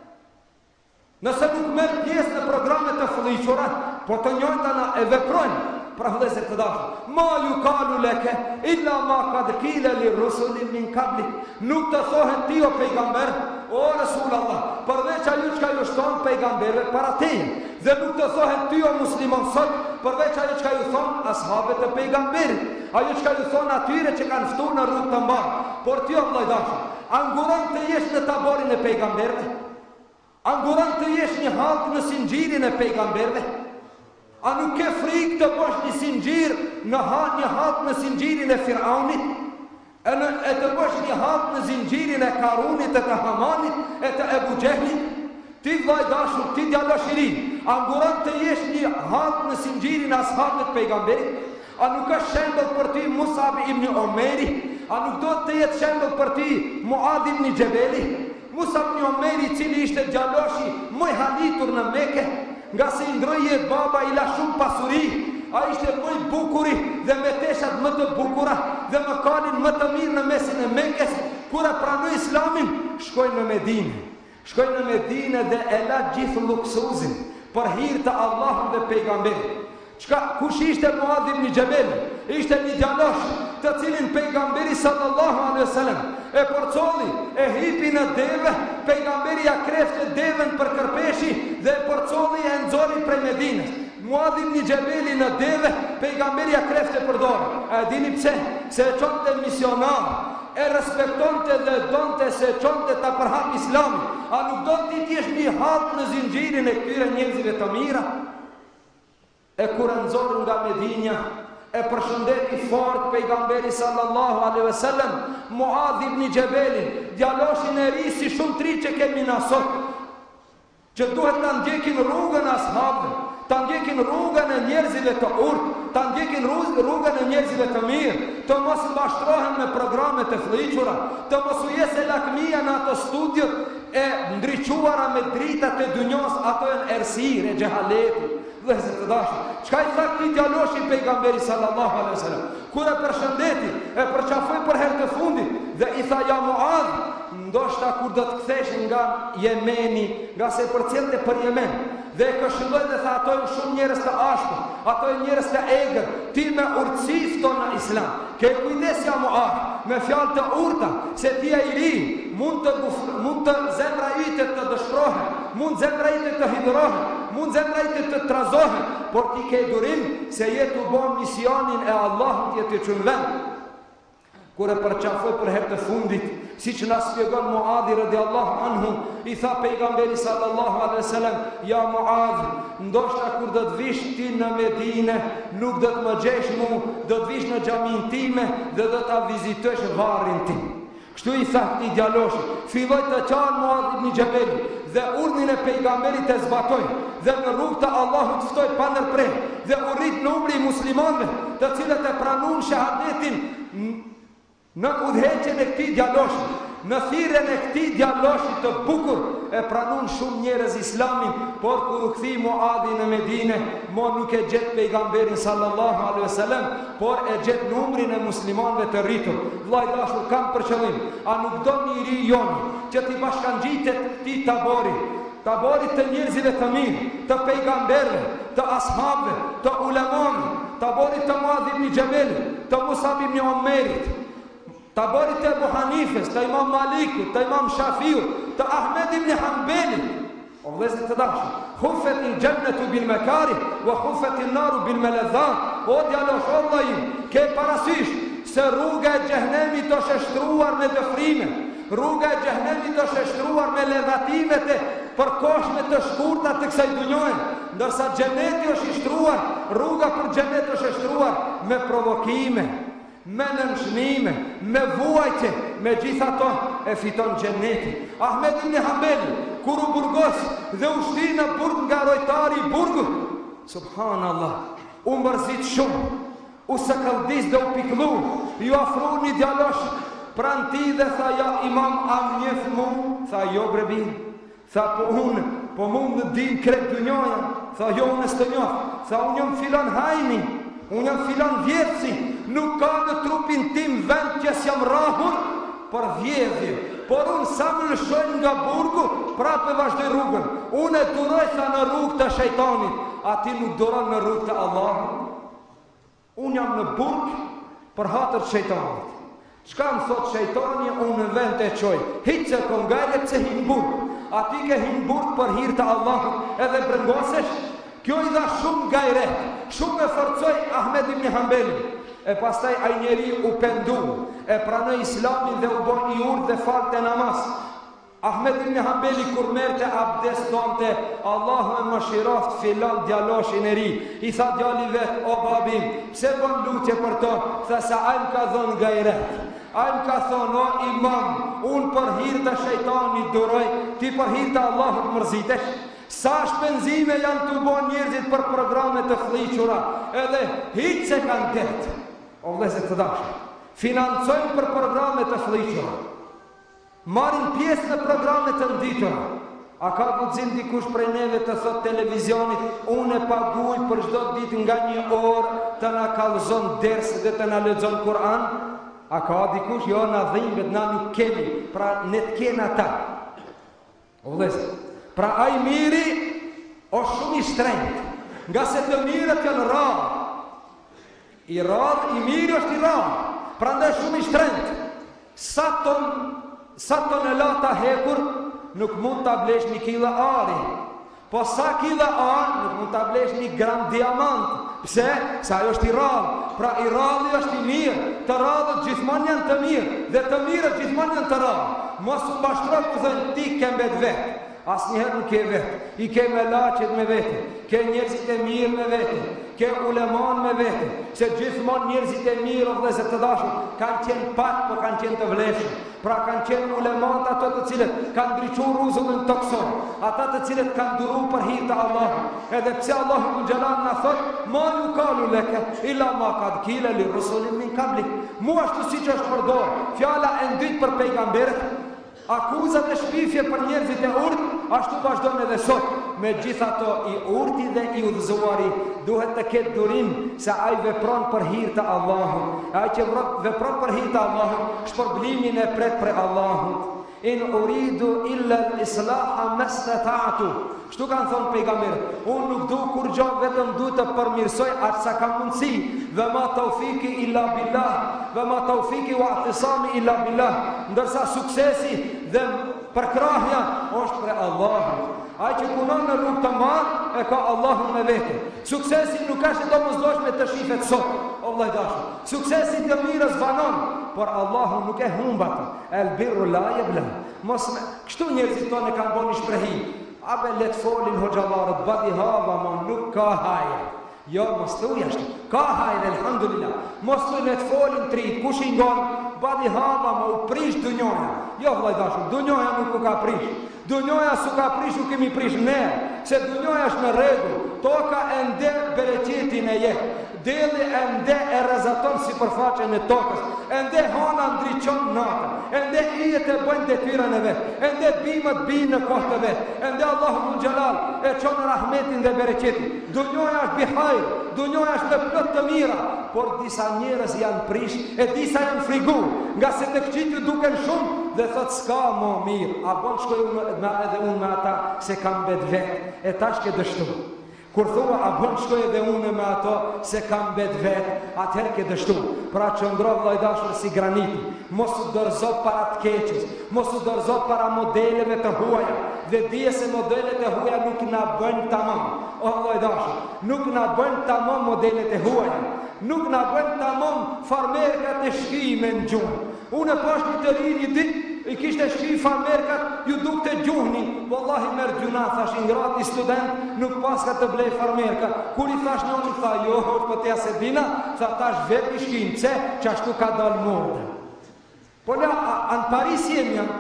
Nëse nuk merë pjesë në programet të fëlliqura, po të njojtana e veprojnë. Pra vëllezër të dashur, ma ju kalu leke, illa ma kad kile li rusullin min kabli. Nuk të thohen ti o pejgamber, o Resul Allah, përveç ajo që ka ju shtonë pejgamberve para teje. Dhe nuk të thohen ti o muslimon sot, përveç ajo që ka ju thonë ashabet e pejgamberit. Ajo që ka ju thonë atyre që kanë ftu në rrugë të mbarë. Por ti o vëllai dashur, anguron të jesh në taborin e pejgamberve? Anguron të jesh një halk në sinxhirin e pejgamberve? A nuk ke frikë të bosh një sinxhir në një halk në sinxhirin e Firaunit? E të bosh një halk në sinxhirin e Karunit, e të Hamanit, e të Ebu Gjehlit? Ti vllai dashur, ti djalosh i ri, anguron të jesh një halk në sinxhirin e ashabëve pejgamberit? A nuk është shembull për ti Musab ibn Omeri? A nuk do të jetë shembull për ti Muad ibn Jabeli? Musab ibn Omeri, cili ishte djaloshi më i halitur në Mekë, nga se i ndroje baba i la shumë pasuri, a ishte më i bukuri dhe me teshat më të bukura dhe më kalin më të mirë në mesin e Mekës. Kura pranoi Islamin, shkojnë në Medinë. Shkojnë në Medinë dhe e la gjithë luksuzin për hir të Allahut dhe pejgamberit. Kush ishte Muad ibn Jabel? Ishte një djalosh të cilin pejgamberi sallallahu alaihi wasallam e porcolli, e hipi në deve, pejgamberi ja krefte deven për kërpeshi dhe porcolli e nxori prej Medinës. Muad ibn Jabeli në deve, pejgamberi ja krefte për dorë. A dini pse? Se e çonte misionar, e respektonte dhe donte se çonte ta përhap Islamin. A nuk do ti t'jesh një halk në zinxhirin e këtyre njerëzve të mira? E kur e nxorën nga Medinja, e përshëndeti fort pejgamberi sallallahu alaihi wasallam Muad ibn Jabelin, djaloshin e ri si shumë tri që kemi na sot, që duhet ta ndjekin rrugën e ashabëve, ta ndjekin rrugën e njerëzve të urtë, ta ndjekin rrugën e njerëzve të mirë, të mos mbashtrohen me programe të fëlliqura, të mos u jesë lakmia në ato studiot e ndriquara me dritat e dunjos, ato e në ersire, gjehaletit. Vëllezër të dashur, çka i tha këtij djaloshi pejgamberi sallallahu alaihi wasallam? Kur e përshëndeti, e përqafoi për herë të fundit dhe i tha ja Muad, ndoshta kur do të kthesh nga Jemeni, nga se përcjellte për Yemen, dhe e këshilloi dhe tha ato janë shumë njerëz të ashpër, ato janë njerëz të egër, ti me urtësi fton në Islam. Ke kujdes ja Muad, me fjalë të urta, se ti je i ri, mund të zemra ite të dëshpërohet, mund zemra ite të hidhrohet, mund zemra ite të trazohet, por ti ke durim se je të bën misionin e Allahut, je të çon vend. Kur e përqafoi për herë të fundit, siç na shpjegon Muadi radiallahu anhu, i tha pejgamberi sallallahu alaihi wasallam, ja Muad, ndoshta kur do të vish ti në Medinë, nuk do të më gjesh mu, do të vish në xhamin time dhe do ta vizitosh varrin tim. Kështu i tha këtij djaloshi, filloi të qanë Muad ibn Jabel dhe urdhnin e pejgamberit e zbatoi dhe në rrugë të Allahut ftoi pa ndërprerje dhe u rrit numri i muslimanëve, të cilët e pranuan shahadetin në udhëheqjen e këtij djaloshi, në thirrjen e këtij djaloshi të bukur, e pranuan shumë njerëz Islamin, por kur u kthi Muadi në Medinë, nuk e gjet pejgamberin sallallahu alaihi wasallam, por e gjet numrin e muslimanëve të rritur. Vllai dashur, kam për qëllim, a nuk do njëri jonë që t'i bashkangjitet këtij tabori të njerëzve të mirë, të pejgamberëve, të ashabëve, të ulemave, tabori të Muad ibn Jabelit, të Musab ibn Omerit, taborit të Ebu Hanifes, të Imam Malikut, të Imam Shafiut, të Ahmed ibn Hanbelit. O vëllezër të dashur, huffet il jannatu bil makari wa huffet il naru bil maladhat. O djalosh, o vllai, ke parasysh se rruga e xhehenemit është shtruar me dëfrime, rruga e xhehenemit është shtruar me ledhatimet e përkohshme të shkurta të kësaj dunjoje, ndërsa xheneti është shtruar, rruga për xhenet është shtruar me provokime, me nënshmime, me vuajtje, me gjitha to e fiton xheneti. Ahmed ibn Hanbeli, kur u burgos dhe u shti në burg nga rojtari i burgut, subhanallah, u mërzit shumë, u së këldis dhe u piklu, ju afru një djalosh pran ti dhe tha ja imam am njef mu, tha jo brebi, tha po mu në din kret dënjoja, tha jo unë së të njof, tha unë jam filan hajni, unë jam filan vjetësi, nuk ka në trupin tim vend që s'jam rahur për vjedhje, por unë sa më lëshojnë nga burgu, prape vazhdoj rrugën, unë e duroj tha në rrugë të shejtanit, ati nuk duron në rrugë të Allahut. Unë jam në burg për hatër shejtanit. Çka më thot shejtani, unë në vend të qoj, hitë që kongajle pëse hinë burg, ati ke hinë burg për hirë të Allahut edhe brëngosesh, kjo i dha shumë gajret, shumë e forcoj Ahmed ibn Hanbelin, e pastaj ai njeri u pendu, e pranoi islamin dhe u bën i urtë dhe falte namaz. Ahmed ibn Hanbeli kur merte abdes tonte, Allahu e mëshiroft filan djaloshin e ri, i tha djali vet, o babim, pse bën lutje për to? Tha sa ai më ka dhënë gajret. Ai më ka thonë, o imam, unë për hir të shejtanit duroj, ti për hir të Allahut mërzitesh. Sa shpenzime janë të bon njerëzit për programe të fliqura, edhe hiç se kanë detë. O vëllezër të dashur, financojnë për programe të fliqura, marrin pjesë në programe të nditura. A ka guxim dikush prej neve të thot televizionit, unë e paguaj për çdo ditë nga 1 orë të na kallëzon ders dhe të na lexon Kur'an? A ka dikush? Jo, na dhimbet, na nuk kemi, pra ne të kena ta. O vëllezër, pra ai miri është shumë i shtrenjtë, nga se të mirët janë rrallë. I rrallë, i miri është i rrallë, prandaj shumë i shtrenjtë. Sa tonelata hekur nuk mund të blesh 1 kilo ari, po sa kilo ari nuk mund të blesh 1 gram diamant. Pse? Sa ajo është i rrallë. Pra i rralli është i mirë, të rrallët gjithmonë janë të mirë, dhe të mirët gjithmonë janë të rrallë. Mos u bashtro ku thënë ti ke mbet vetë, asnjëherë nuk ke vetë, i ke me laqet me vete, ke njerëzit e mirë me vete, ke uleman me vete, se gjithmonë njerëzit e mirë o vëllezër të dashur kanë qenë pak, po kanë qenë të vlefshëm. Pra kanë qenë ulemat ato të cilët kanë ndriçuar rruzullin tokson, ata të cilët kanë duru për hir të Allahut. Edhe pse Allahu xhalal na thot, ma yuqalu laka illa ma qad qila lirusulin min qablik. Mu ashtu siç është përdor fjala e dytë për pejgamberët, akuzat e shpifje për njerëzit e urtë, ashtu vazhdon edhe sot. Megjithato i urti dhe i udhëzuari duhet të ketë durim se ai vepron për hir të Allahut. Ai që vepron për hir të Allahut, shpërblimin e pret për Allahut. In uridu illa al-islaha mastata'tu. Kështu kanë thonë pejgamberët, unë nuk du kur gjo, vetëm du të përmirësoj atë sa kam mundësi. Dhe ma taufiki illa billah, dhe ma taufiki wa atisami illa billah. Ndërsa suksesi dhe përkrahja është për Allahut. Ai që punon në rrugë të madhe e ka Allahun me vete. Suksesi nuk është domosdoshme të shifet sot, o vëllai dashur. Suksesi të mirës vanon, por Allahu nuk e humb atë. El birru la yabla. Mos kështu njerëzit tonë kanë bënë shprehi. Abe let folin hoxhallarët, badi hava ma nuk ka hajër. Jo, mos thuj ashtu. Ka hajër, elhamdulillah. Mos thuj let folin trit, kush i ngon, badi hava ma u prish dunjoja. Jo, vëllai dashur, dunjoja nuk u ka prish. Dunjoja su ka prish, u kemi prish ne, se dunjoja është në rregull. Toka e nde bereqetin e jetë. Deli e nde e rezaton si përfaqen e tokës, e nde hana ndriqon natën, e nde ijet e bëjnë detyrën e vetë, e nde bimët binë në kohë të vetë, e nde Allahu Gjelal e qonë rahmetin dhe bereqetin. Dunjoja është bihajr, dunjoja është me plot të mira, por disa njerëz janë prish, e disa janë frigu, nga se të këqitë duken shumë, dhe thot s'ka mo mirë, a bon shkoj edhe unë me ata se kam bet vetë, e tash ke dështu. Kur thua a bën shkoj edhe unë me ato se kam bet vetë, atëherë ke dështu. Pra që ndro vëllai dashur si graniti, mos u dorëzo para të keqës, mos u dorëzo para modeleve të huaja, dhe dije se modelet e huaja nuk na bëjnë tamam. O vëllai dashur, nuk na bëjnë tamam modelet e huaja, nuk na bëjnë tamam farmerkat e shkrijme në gjuhë. Unë pash një të ri një ditë, i kishte shkri farmerkat, ju dukte gjuhni. Wallahi merë gjuna, thash ingrati student, nuk paska të blej farmerka. Kur i thash në unë, tha jo, për të se dina, tha tash vetë i shkin, pse që ashtu ka dalë mode. Po la, anë Paris jemi janë,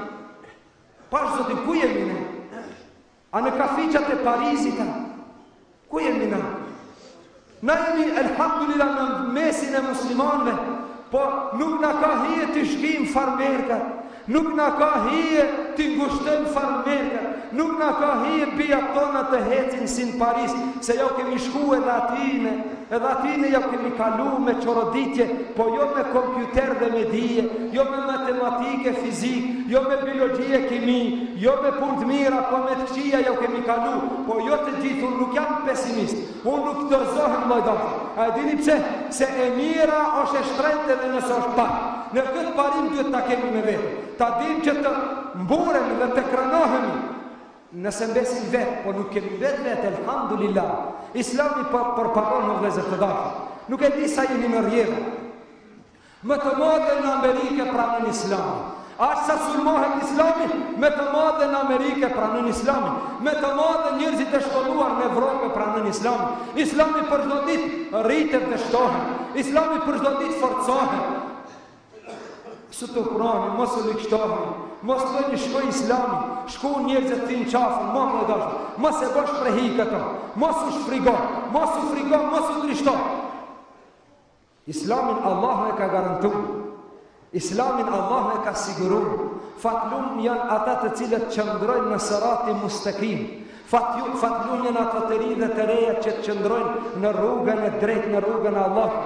pash zotin, ku jemi në? A në kafiqat e Parisit, ku jemi në? Na jemi, elhamdulillah, në mesin e muslimanve, po nuk na ka hije të shkim farmerka, nuk na ka hije të ngushtojmë farmerka, nuk na ka hije bija tona të hecin si në Paris, se jo kemi shku edhe atine jo kemi kalu me qoroditje, po jo me kompjuter dhe me dije, jo me matematike, fizik, jo me biologjie, kimi, jo me punë të mira, po me të këqia jo kemi kalu, po jo të gjithë, unë nuk jam pesimist, unë nuk tërzohem lojdatë. A e dini pse? Se e mira është e shtrejtë dhe nësë është parë. Në këtë parim duhet ta kemi me vetë. Ta dim që të mburemi dhe të kranohemi. Nëse mbesim vetë, po nuk kemi vetë, elhamdulillah. Islami përparon në vlezër të dashur. Nuk e di sa jeni në rjeve. Më të madhe në Amerike pranën Islami. Ashtë sa sulmohet Islami, me të madhe në Amerike pranën Islami. Me të madhe njërzit e shkolluar në Evropë pranën Islami. Islami për çdo ditë rritet dhe shtohet. Islami për çdo ditë forcohet. Së të kurani, mos u likështohën, mos të një shkoj Islami, shku njerëzët të në qafën, më dashur, mos e bësh prehi këto, mos u shfrigon, mos u trishton. Islamin Allah e ka garantu, Islamin Allah e ka siguru, fatlun janë ata të cilët qëndrojnë në sërati mustakim, fatlun janë ata të ri dhe të reja që të qëndrojnë në rrugën e drejt, në rrugën e Allah.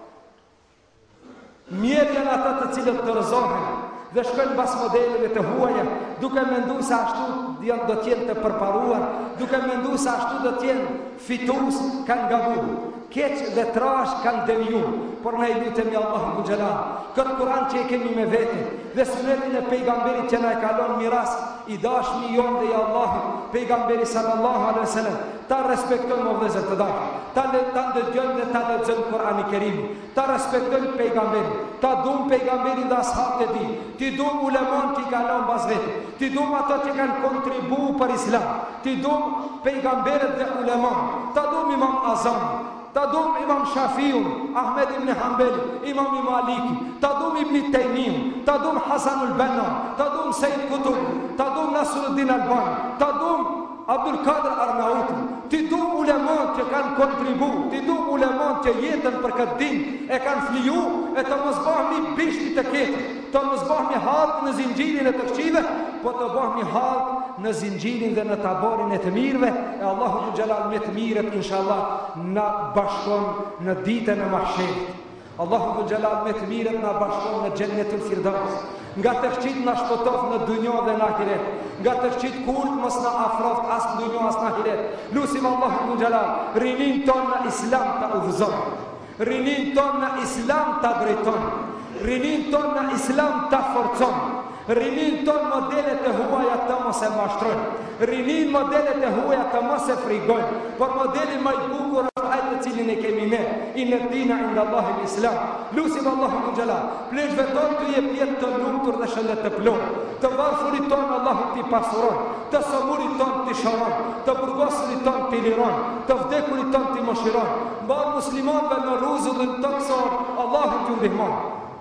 Mirë janë ata të cilët të rëzohen dhe shkojnë bas modeleve të huaja, duke mendu se ashtu do t'jenë të përparuar, duke mendu se ashtu do t'jenë fitus, kanë gabu. Keq dhe trash kanë deviju, por ne i lutemi Allahu në Gjelal. Këtë Kur'an që e kemi me vete, dhe sunetin e pejgamberit që na e kalon miras, i dashmi jonë dhe i Allahu, pejgamberi sallallahu alaihi wasallam, ta respektojnë o vëllezër të dashur, ta ndëgjojnë dhe ta lexojnë Kur'ani Kerim, ta respektojnë pejgamberin, ta duam pejgamberin dhe ashabët e tij, ti duam uleman që i kalon bas vete, ti duam ato që kanë kontribuar për Islam, ti duam pejgamberët dhe uleman, ta duam Imam Azam, ta dum Imam Shafiun, Ahmed ibn Hanbali, Imam Maliki, ta dum Ibn Taymiyyah, ta dum Hasan al-Banna, ta dum Sayyid Qutb, ta dum Nasruddin Albani, ta dum Abdul Qadir Arnauti, ti dum ulemat që kanë kontribu, ti dum ulemat që jetën për këtë din e kanë fliju, e të mos bëhmi bishti të ketë, të mos bëhmi halk në zinxhirin e të këqive, po të bëhmi halk në zinxhirin dhe në taborin e të mirëve, e Allahu Dhul Jalal me të mirët inshallah na bashkon në ditën e mahsherit. Allahu Dhul Jalal me të mirët na bashkon në Xhennetul Firdaus. Nga të këqit në shpëtof në dunjo dhe në ahiret, nga të këqit kult mos në afroft as në dunjo as në ahiret. Lusim Allahu Dhul Jalal, rinin ton në Islam të udhëzon, rinin ton në Islam të drejton, rinin ton në Islam të forcon, rinin ton modelet e huaja të mos e mashtrojnë, rinin modelet e huaja të mos e frigojnë, por modelin më i bukur është ai të cilin e kemi ne, inna dina inda Allahi l-Islam. Lusim Allahu Dhul Jalal, pleshve tonë të jep jetë të lumtur dhe shëndet të plotë, të varfërit tonë Allahu t'i pasuron, të somurit tonë t'i shëron, të burgosurit tonë t'i liron, të vdekurit tonë t'i moshiron, mbar muslimanve në rruzull dhe në toksor, Allahu t'ju ndihmon.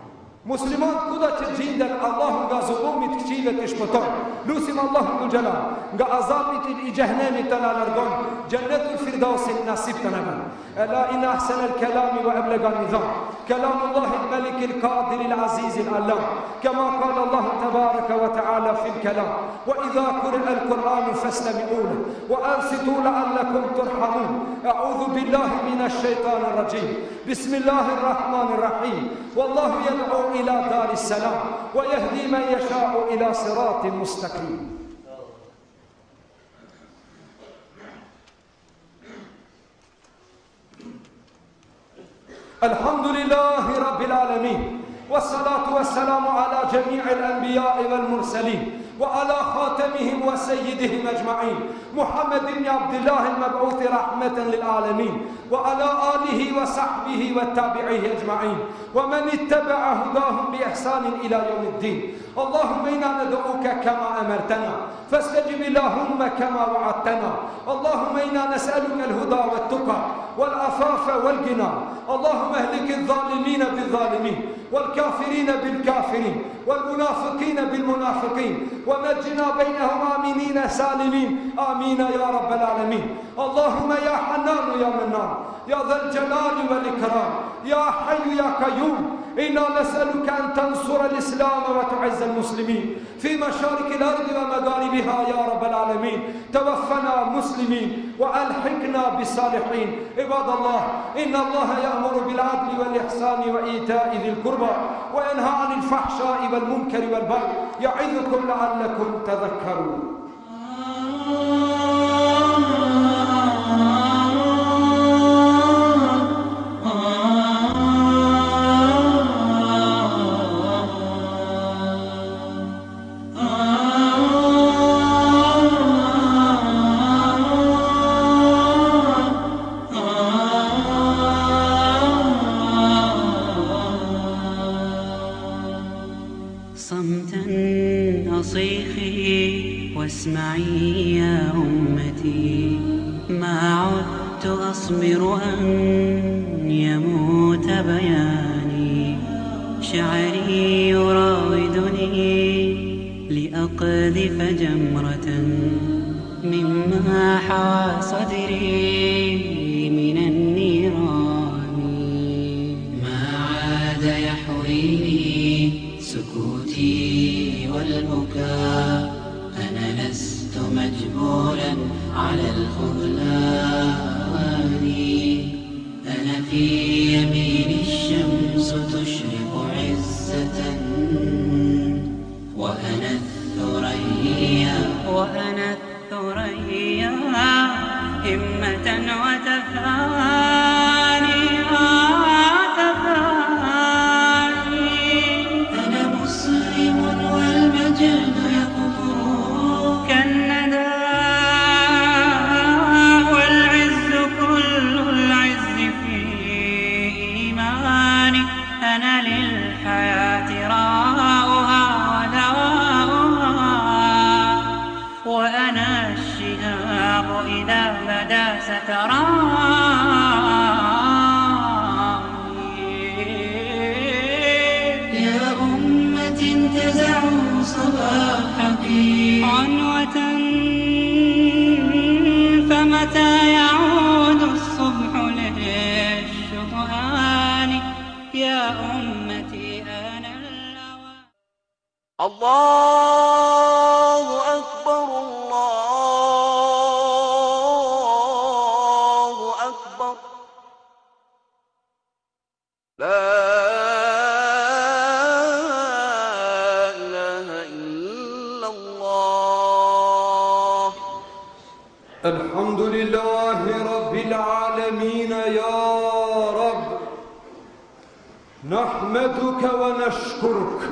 Muslimat kuda që gjindën, Allahu nga zullumit këqive të shpëton. Lusim Allahu Dhul Jalal, nga azabit i gjehnemit të na largon, Jannetul Firdausin nasib të nëmën. Ela ina ahsen el kelami wa eblegan nizam, kelamullahi l-Malik il-Qadir il-Aziz il-Allam, kama qala Allahu tabaraka wa ta'ala fil kelam, wa idha kuri'a al-Qur'anu fastami'una, wa ansitu la'allakum turhamun. A'udhu billahi minash shaitanir rajim. Bismillahirrahmanirrahim. Wallahu yad'u إلى دار السلام ويهدي من يشاء إلى صراط مستقيم. الحمد لله رب العالمين والصلاة والسلام على جميع الأنبياء والمرسلين وعلى خاتمهم وسيدهم أجمعين محمد بن عبد الله المبعوث رحمة للعالمين وعلى آله وصحبه والتابعيه أجمعين ومن اتبع هداهم بإحسان إلى يوم الدين. اللهم إنا ندعوك كما أمرتنا فاستجب اللهم كما وعدتنا. اللهم إنا نسألك الهدى والتقى والعفاف والغنى. اللهم اهلك الظالمين بالظالمين والكافرين بالكافرين والمنافقين بالمنافقين ونجنا بينهم آمنين سالمين. آمين يا رب العالمين. اللهم يا حنان يا منان يا ذا الجلال والإكرام يا حي يا قيوم، إنا نسألك أن تنصر الإسلام وتعز المسلمين في مشارق الأرض ومغاربها يا رب العالمين. توفنا مسلمين وألحقنا بالصالحين. عباد الله، إن الله يأمر بالعدل والإحسان وإيتاء ذي القربى وينهى عن الفحشاء والمنكر والبغي يعظكم لعلكم تذكرون. صمتا أصيخي واسمعي يا أمتي، ما عدت أصبر أن يموت بياني، شعري يراودني لأقذف جمرة مما حوى صدري من النيران. ما عاد يحويني سكوتي والبكاء، أنا لست مجبولا على الخذلان. أنا في يمين الشمس تشرق عزة، وأنا الثريا همة وتفاني. أنا مسلم والمجد يكفر كالندى، والعز كل العز في إيماني. أنا للحياة راؤها ودواؤها، وأنا الشهاب إذا بدا ستراني. يا أمة انتزعوا صباحك عنوة، فمتى يعود الصبح للشطآن. يا أمتي أنا الأوان. الله أكبر الله أكبر، لا إله إلا الله. الحمد لله رب العالمين. يا رب نحمدك ونشكرك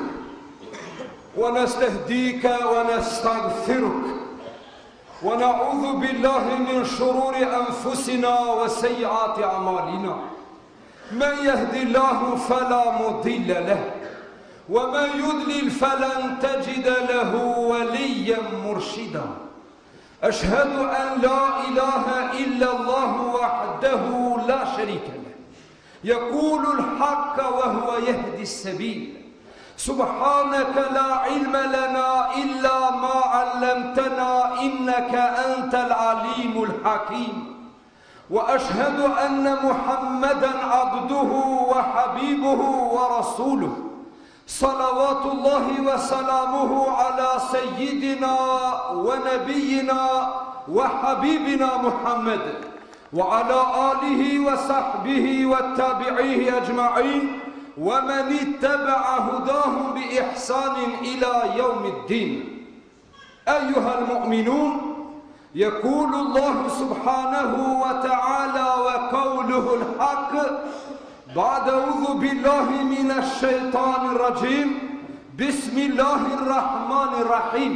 ونستهديك ونستغفرك، ونعوذ بالله من شرور أنفسنا وسيئات أعمالنا. من يهد الله فلا مضل له، ومن يضلل فلن تجد له وليا مرشدا. أشهد أن لا إله إلا الله وحده لا شريك له، يقول الحق وهو يهدي السبيل. سبحانك لا علم لنا إلا ما علمتنا، إنك أنت العليم الحكيم. وأشهد أن محمدا عبده وحبيبه ورسوله، صلوات الله وسلامه على سيدنا ونبينا وحبيبنا محمد، وعلى آله وصحبه والتابعيه أجمعين، ومن اتبع هداهم بإحسان إلى يوم الدين. أيها المؤمنون، يقول الله سبحانه وتعالى وقوله الحق بعد أعوذ بالله من الشيطان الرجيم، بسم الله الرحمن الرحيم.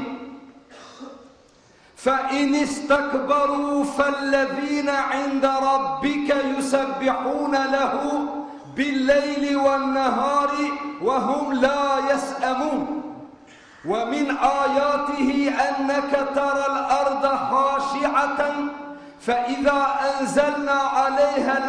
فإن استكبروا فالذين عند ربك يسبحون له بالليل والنهار وهم لا يسأمون. ومن آياته أنك ترى الأرض خاشعة فإذا أنزلنا عليها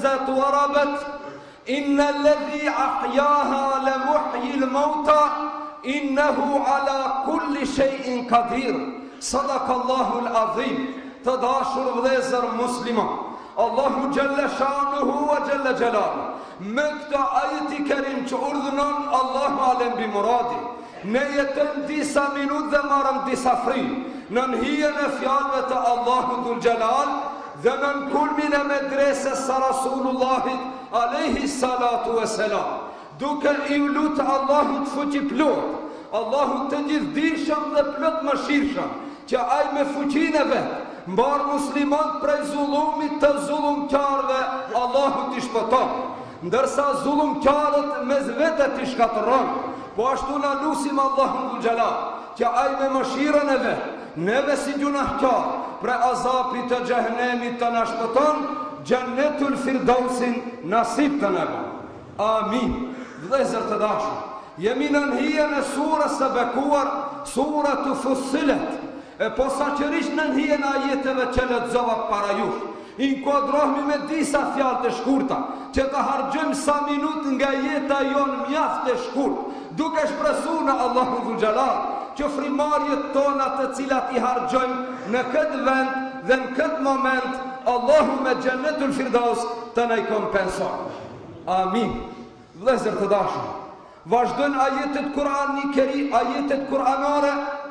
اهتزت وربت إن الذي أحياها لمحيي الموتى إنه على كل شيء قدير. صدق الله العظيم. Të dashur vëllezër musliman, Allahu Gjelle Shanuhu wa Gjelle Gjelalu me këta ajeti kerim që urdhënon Allahu alem bi muradi, ne jetëm disa minut dhe marëm disa fri në nëhijen e fjalëve të Allahu Dhul Gjelal dhe në kulmin e medreses sa Rasulullahit alayhi salatu wa salam, duke i lutë Allahu të fuqi plot, Allahu të gjithdijshëm dhe plot mëshirshëm, që aj me fuqinë e vetë mbar musliman prej zullumit të zullumqarëve Allahu t'i shpëton, ndërsa zullumqarët mes vete t'i shkatërron. Po ashtu na lusim Allahun Dhul Gjelal që aj me mëshirën e vetë neve si gjunahqar pre azapit të xhehenemit të na shpëton, Jannetul Firdausin nasib të na bën. Amin. Vëllezër të dashur, jemi në nëhijen e surës së bekuar, Suratu Fussilet, e posaçërisht në nëhijen e ajeteve që lexova para jush, inkuadrohemi me disa fjalë të shkurta që të harxojmë sa minut nga jeta jonë mjaft të shkurt, duke shpresuar në Allahun Dhul Gjelal që frimarjet tona të cilat i harxojmë në këtë vend dhe në këtë moment, Allahu me Jannetul Firdaus të na i kompenson. Amin. Vëllezër të dashur, vazhdojnë ajetet Kur'ani Kerim, ajetet Kur'anare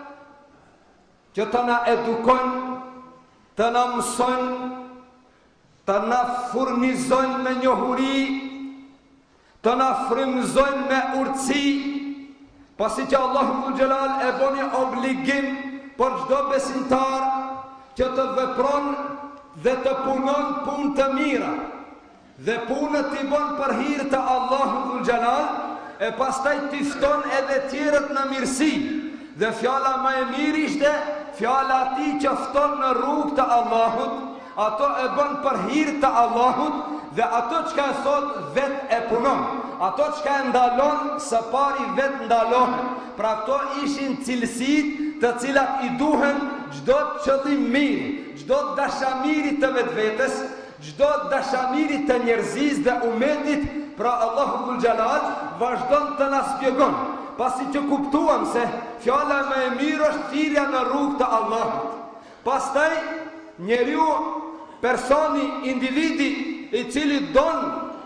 që të na edukojnë, të na mësojnë, të na furnizojnë me njohuri, të na frymëzojnë me urtësi, pasi që Allahu Dhul Gjelal e boni obligim për çdo besimtar që të vepron dhe të punon punë të mira, dhe punët t'i bën për hir të Allahu Dhul Gjelal, e pastaj t'i fton edhe tjerët në mirësi. Dhe fjala më e mirë ishte fjala ati që fton në rrugë të Allahut, ato e bën për hir të Allahut, dhe ato çka e thot vet e punon, ato çka e ndalon së pari vet ndalohen. Pra ato ishin cilësitë të cilat i duhen çdo qëllim mirë, çdo dashamiri të vetvetes, çdo dashamiri të njerëzisë dhe umetit. Pra Allahu Dhul Gjelal vazhdon të na shpjegon, pasi që kuptuam se fjala më e mirë është thirrja në rrugë të Allahut. Pastaj njeriu, personi, individi i cili don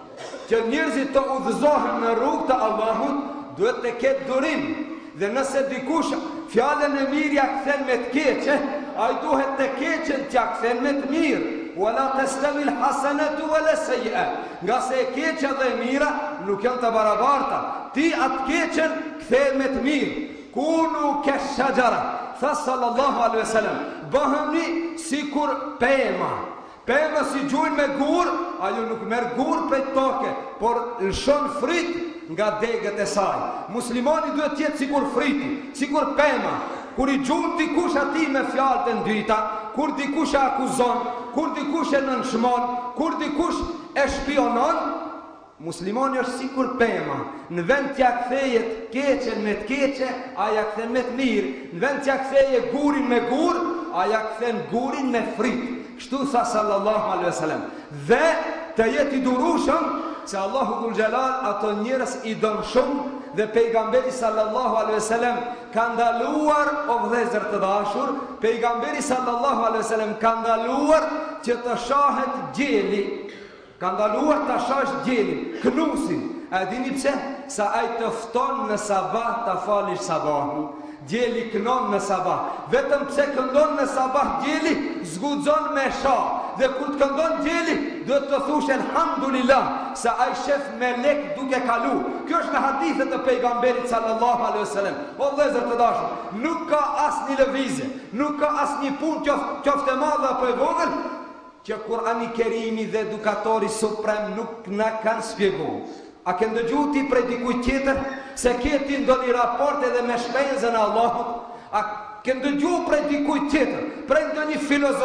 që njerëzit të udhëzohen në rrugë të Allahut, duhet të ketë durim. Dhe nëse dikush fjalën e mirë ja kthen me të keqe, ai duhet të keqen t'ja kthen me të mirë. Wala tastawi al-hasanatu wala sayyi'a. Nga se e keqja dhe e mira nuk janë të barabarta. Ti atë keqen kthej me të mirë. Kunu keshajara, tha sallallahu alaihi wasallam, bëheni sikur pema. Pema si gjujnë me gur, ajo nuk merr gur prej toke, por lëshon frit nga degët e saj. Muslimani duhet të jetë sikur friti, sikur pema. Kur i gjun dikush ati me fjalë të ndyta, kur dikush e akuzon, kur dikush e nënshmon, kur dikush e shpionon, muslimani është sikur pema. Në vend t'ja kthejet keqen me të keqe, aja kthen me të mirë. Në vend t'ja ktheje gurin me gur, aja kthen gurin me frit. Kështu tha sallallahu alaihi wasallam. Dhe të jetë i durueshëm se Allahu Dhul Gjelal ato njerëz i don shumë, dhe pejgamberi sallallahu alaihi wasallam ka ndaluar, o vëllezër të dashur, pejgamberi sallallahu alaihi wasallam ka ndaluar që të shahet gjeli, ka ndaluar të shash gjelin, knusin. A dini pse? Sa ai të fton në sabah të falish sabahun. Gjeli kënon në sabah. Vetëm pse këndon në sabah gjeli, zguxon me shah. Dhe kur të këndon gjeli, duhet të thush elhamdulillah, sa ai shef me lek duke kalu. Kjo është në hadithet e pejgamberit sallallahu alaihi wasallam. O vëllezër të dashur, nuk ka asnjë lëvizje, nuk ka asnjë punë qoftë e madhe apo e vogël, që Kur'ani Kerimi dhe edukatori suprem nuk na kanë shpjeguar. A ke ndëgjuar ti prej dikujt tjetër se keti ndonjë raport edhe me shpenzën e Allahut? A ke ndëgjuar prej dikujt tjetër, prej ndonjë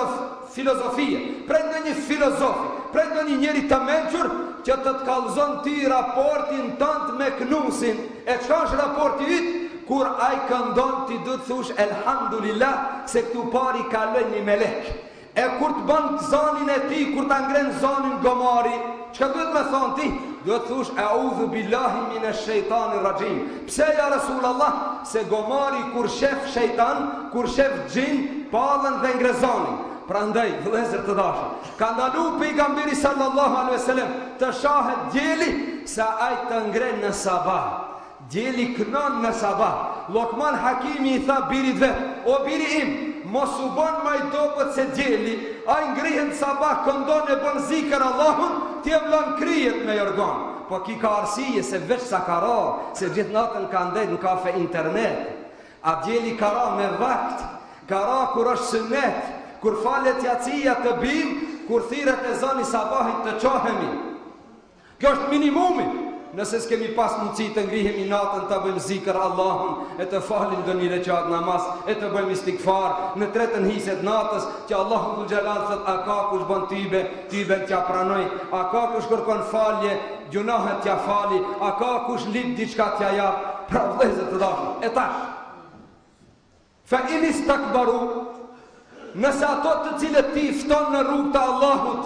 filozofie, prej ndonjë filozofi, prej ndonjë njeri të mençur që të kallëzon ti raportin tënd me knusin? E çka është raporti yt? Kur ai këndon ti duhet thush elhamdulillah se këtu pari kalon një melek. E kur të bën zanin e ti, kur ta ngren zanin gomari, çka duhet me thonë ti? Duhet thush a'udhu billahi minash shaitanir rajim. Pse ja Rasulallah? Se gomari kur shef shejtan, kur shef gjin, pallën dhe ngrezonin. Prandaj, vëllezër të dashur, ka ndalu pejgamberi sallallahu alaihi wasallam të shahet djeli sa ai të ngren në sabah. Djeli kënon në sabah. Lokman Hakimi i tha birit vet, o biri im, mos u bën më i dobët se djeli, ai ngrihet sabah, këndon e bën zikër Allahun, ti e vlan krijet me jorgan. Po ki ka arsije se veç sa ka ra, se gjithë natën ka ndet në kafe internet. A djeli ka ra me vakt, ka ra kur është sënet, kur falet jacija të bim, kur thiret e zani sabahit të qohemi. Kjo është minimumi. Nëse s'kemi pas mundësi të ngrihemi natën të bëjmë zikër Allahun, e të falim dë një reqat namaz, e të bëjmë istikfar, në tretën hiset natës, që Allahun dhul gjelal thët, a ka kush bën tybe t'ja pranoj, a ka kush kërkon falje, gjunahet t'ja fali, a ka kush lip diçka t'ja jap, pra vëllezër të dashur, e tash. Fa inis takbaru, nëse ato të cilët ti fton në rrugë të Allahut,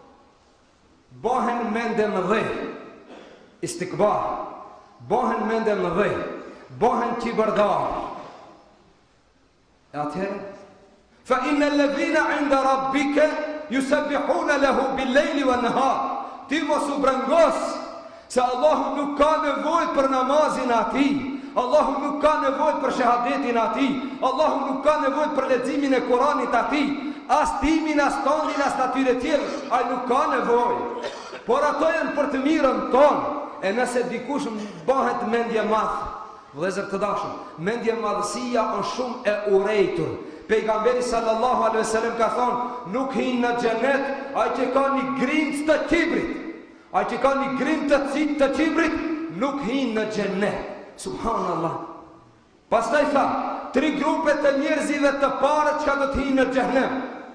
bohen mende më dhe, istikbar, bohen mende më dhe, bohen qibërdar. E atëherë, fa inna alladhina inda rabbika yusabbihuna lahu bil-lejli wa nahar. Ti mos u brengos, se Allahu nuk ka nevojë për namazin atij, Allahu nuk ka nevojë për shahadetin atij, Allahu nuk ka nevojë për leximin e Kuranit atij, as timin, as tonin, as natyre tjerë, ai nuk ka nevojë. Por ato janë për të mirën tonë. E nëse dikush bëhet mendje madh, vëllezër të dashur, mendje madhësia është shumë e urejtur. Pejgamberi sallallahu alaihi wasallam ka thonë, nuk hin në xhenet ai që ka një grimc të kibrit. Ai që ka një grimc të kibrit nuk hin në xhenet. Subhanallah. Pastaj tha, 3 grupe të njerëzive të parë që do të hinë në xhenem.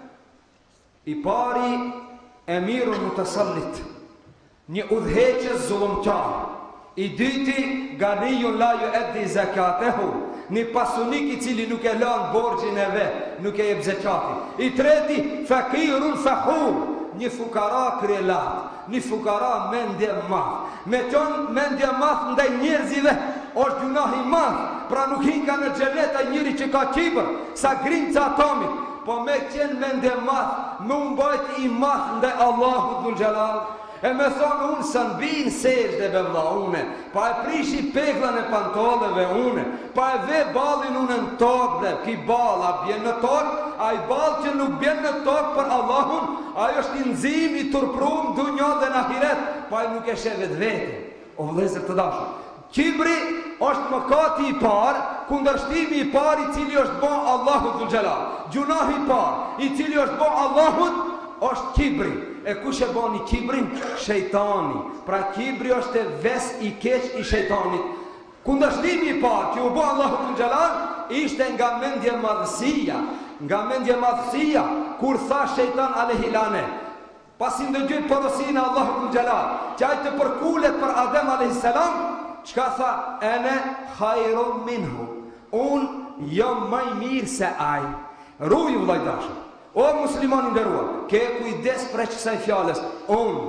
I pari emirun mutasallit, një udhëheqës zullumqar. I dyti ganijun la yu'addi zakatehu, një pasunik I cili nuk e lan borxhin e vet, nuk e jep zakatin. I treti fakirun fahur, një fukara kryelat, një fukara mendje madh. Me qenë mendje madh ndaj njerëzive është gjunah I madh, pra nuk hinka në xhenet ai njeri që ka kibër, sa grimca atomit, po me qenë mendje madh, më mbajt I madh ndaj Allahut dhul xhelal. E me thonë unë së nëbinë sejtë vla une, pa e prishi peklën e pantoleve une, pa e ve balin unë në tokë bre, ki bal a bjen në tokë, a I bal që nuk bjen në tokë për Allahun, a është I nëzim I turprum dunja dhe në ahiret, pa e nuk e shevet vete. O vëllezër të dashur, kibri është mëkati I parë, kundërshtimi I parë I cili është bo Allahut dhul xhelal. Gjunahi I parë I cili është bo Allahut është kibri. E kush e bani kibrin? Shejtani. Pra kibri është e ves I keq I shejtanit. Kundërshtimi I parë që u bo Allahu dhul xhelal ishte nga mendje madhësia. Nga mendje madhësia kur tha shejtan alehilane, pasi ndëgjoj porosinë Allahu dhul xhelal, që ai të përkulet për Adem alayhisalam, çka tha? Ene khairun minhu. Unë jam më I mirë se ai. Ruaju vëllai dashur. O muslimani nderuar, ke kujdes për kësaj fjalës, unë.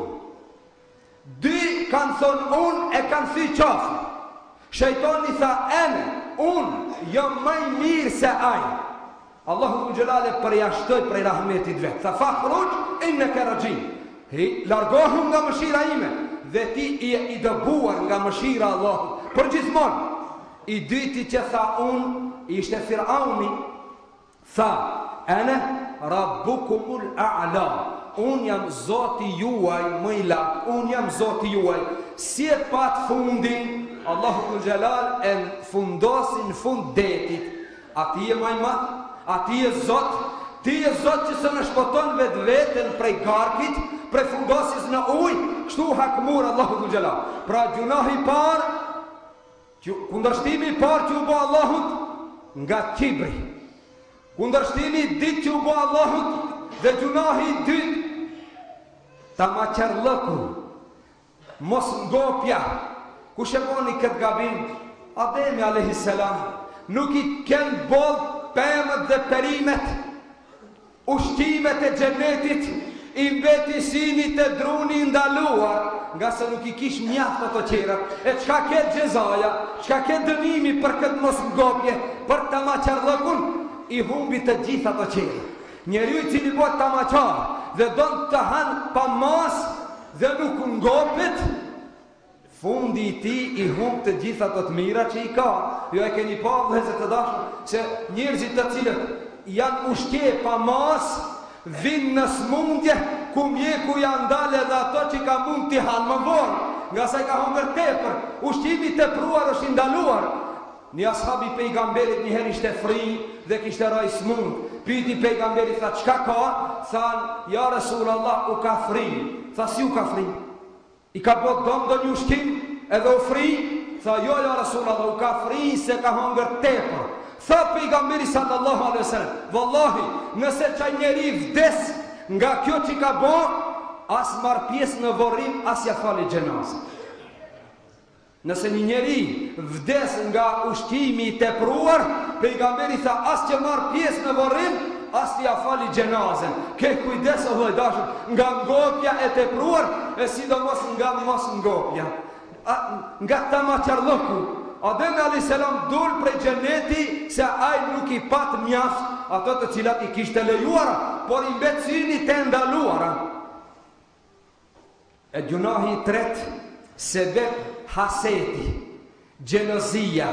Dy kanë thonë unë e kanë thy qafë. Shejtani tha ene, unë jam më I mirë se ai. Allahu dhul xhelal e përjashtoi prej rahmetit vet. Tha fakhruj innaka rajim. Largohu nga mëshira ime, dhe ti I dëbuar nga mëshira e Allahut përgjithmonë. I dyti që tha unë ishte Firauni, tha ene rabbukumul a'la, unë jam Zoti juaj më I lartë, unë jam Zoti juaj. Si e pat fundin, Allahu dhul xhelal e fundosin fund detit. A ti e më I madh? A ti e Zot? Ti e Zot që së në shpoton vetveten prej garkit, prej fundosis në ujë, kështu hakmur Allahu dhul xhelal. Pra gjunahi I parë, kundërshtimi I parë që u bë Allahut nga kibri. Kundërshtimi I dytë që u bë Allahut dhe gjunahi I dytë, ta maqarllëku, mos ngopja. Kush e boni këtë gabim? Ademi alayhisalam. Nuk I ken boll pemët dhe perimet, ushqimet e xhenetit, I mbeti sini të druni ndaluar, nga se nuk I kish mjaft ato qerat. E qka ke gjezaja, qka ke dënimi për këtë mos ngopje, për të maqarllëkun, I humbi të gjitha ato qerat. Njeriu I cili bëhet tamaqar dhe don të hanë pa mas dhe nuk ngopet, fundi I tij I humb të gjitha ato të mira që I ka. Jo e keni pa vëllezër të dashur se njerëzit të cilët janë ushqe pa mas vinë në smundje ku mjeku janë ndale dhe ato që ka mund t'i hanë më vonë, nga sa I ka hongër tepër. Ushqimi tepruar është I ndaluar. Një ashabi pejgamberit njëherë ishte fri dhe kishte raj smund. Pyti pejgamberit tha çka ka? Than ja Resulallah u ka fri. Tha si u ka fri? I ka bot dom do një ushqim edhe u fri? Tha jo ja Resulallah u ka fri se ka hongër tepër. Tha pejgamberi sallallahu alaihi wasallam, vallahi, nëse çaj njeri vdes nga kjo që ka bo, as marr pjesë në vorrim, as ja fali xhenazën. Nëse një njeri vdes nga ushqimi I tepruar, pejgamberi tha as që marr pjesë në vorrim, as ja fali xhenazën. Ke kujdes o vëllai dashur, nga ngopja e tepruar, e sidomos nga mos ngopja. Nga tamaqarllëku. Adem a.s. dul prej xheneti se ai nuk I pat mjaft ato të cilat I kishte lejuara, por I mbetësini të ndaluara. E gjunahi I tret, sebeb haseti, xhelozia.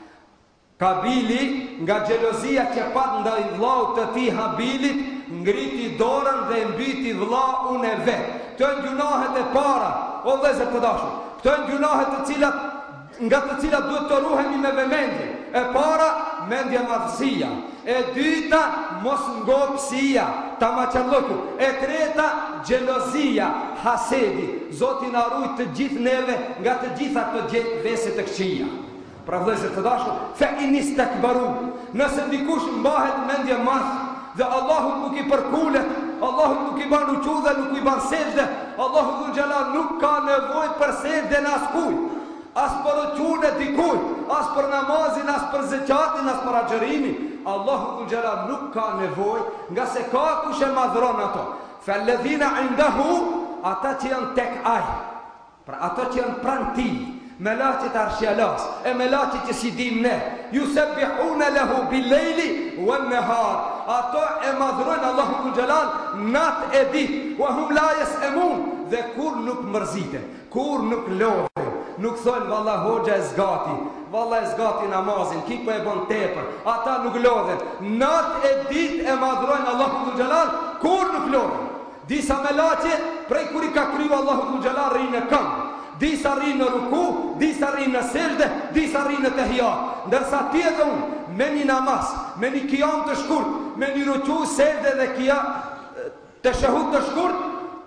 Kabili nga xhelozia që pat ndaj vllaut të tij Habilit, ngriti dorën dhe mbyti vlla unë e vet. Këto janë gjunahet e para, o vëllezër të dashur. Këto janë gjunahet të cilat nga të cilat duhet të ruhemi me vëmendje. E para, mendja madhësia. E dyta, mos ngopësia, tamaqarllëku. E treta, xhelozia, hasedi. Zoti na ruaj të gjithë neve nga të gjitha këto vese të këqija. Pra vëllezër të dashur, fa in istakbaru. Nëse dikush mbahet mendje madh dhe Allahu nuk I përkulet, Allahu nuk I ban uqu dhe nuk I ban sejdë, Allahu dhul xhelal nuk ka nevojë për sejdë në askujt. As për uqune dikuj, as për namazin, as për zekatin, as për agjerimin. Allahu dhul xhelal nuk ka nevoj, nga se ka kush e madhron ato. Falladhina indahu, ata që janë tek aj, pra ato që janë pranë tij, melaqit arshalas, e melaqit që si dim ne, yusabbihuna lahu bil-lejli wan-nahar. Ato e madhrojnë Allahu dhul xhelal nat e ditë, wa hum la yasamun, dhe kur nuk mërziten, kur nuk lodhen. Nuk thonë valla hoxha e zgati, valla e zgati namazin, ki po e bon tepër. Ata nuk lodhen. Nat e dit e madhrojnë Allahu dhul xhelal, kur nuk lodhen. Disa melaqe prej kur I ka kriju Allahu dhul xhelal rrinë në këmbë. Disa rrinë në ruku, disa rrinë në sejdë, disa rrinë në tahiyat. Ndërsa ti edhe unë me një namaz, me një qiyam të shkurt, me një ruku, sejdë dhe qiyam të shahud të shkurt,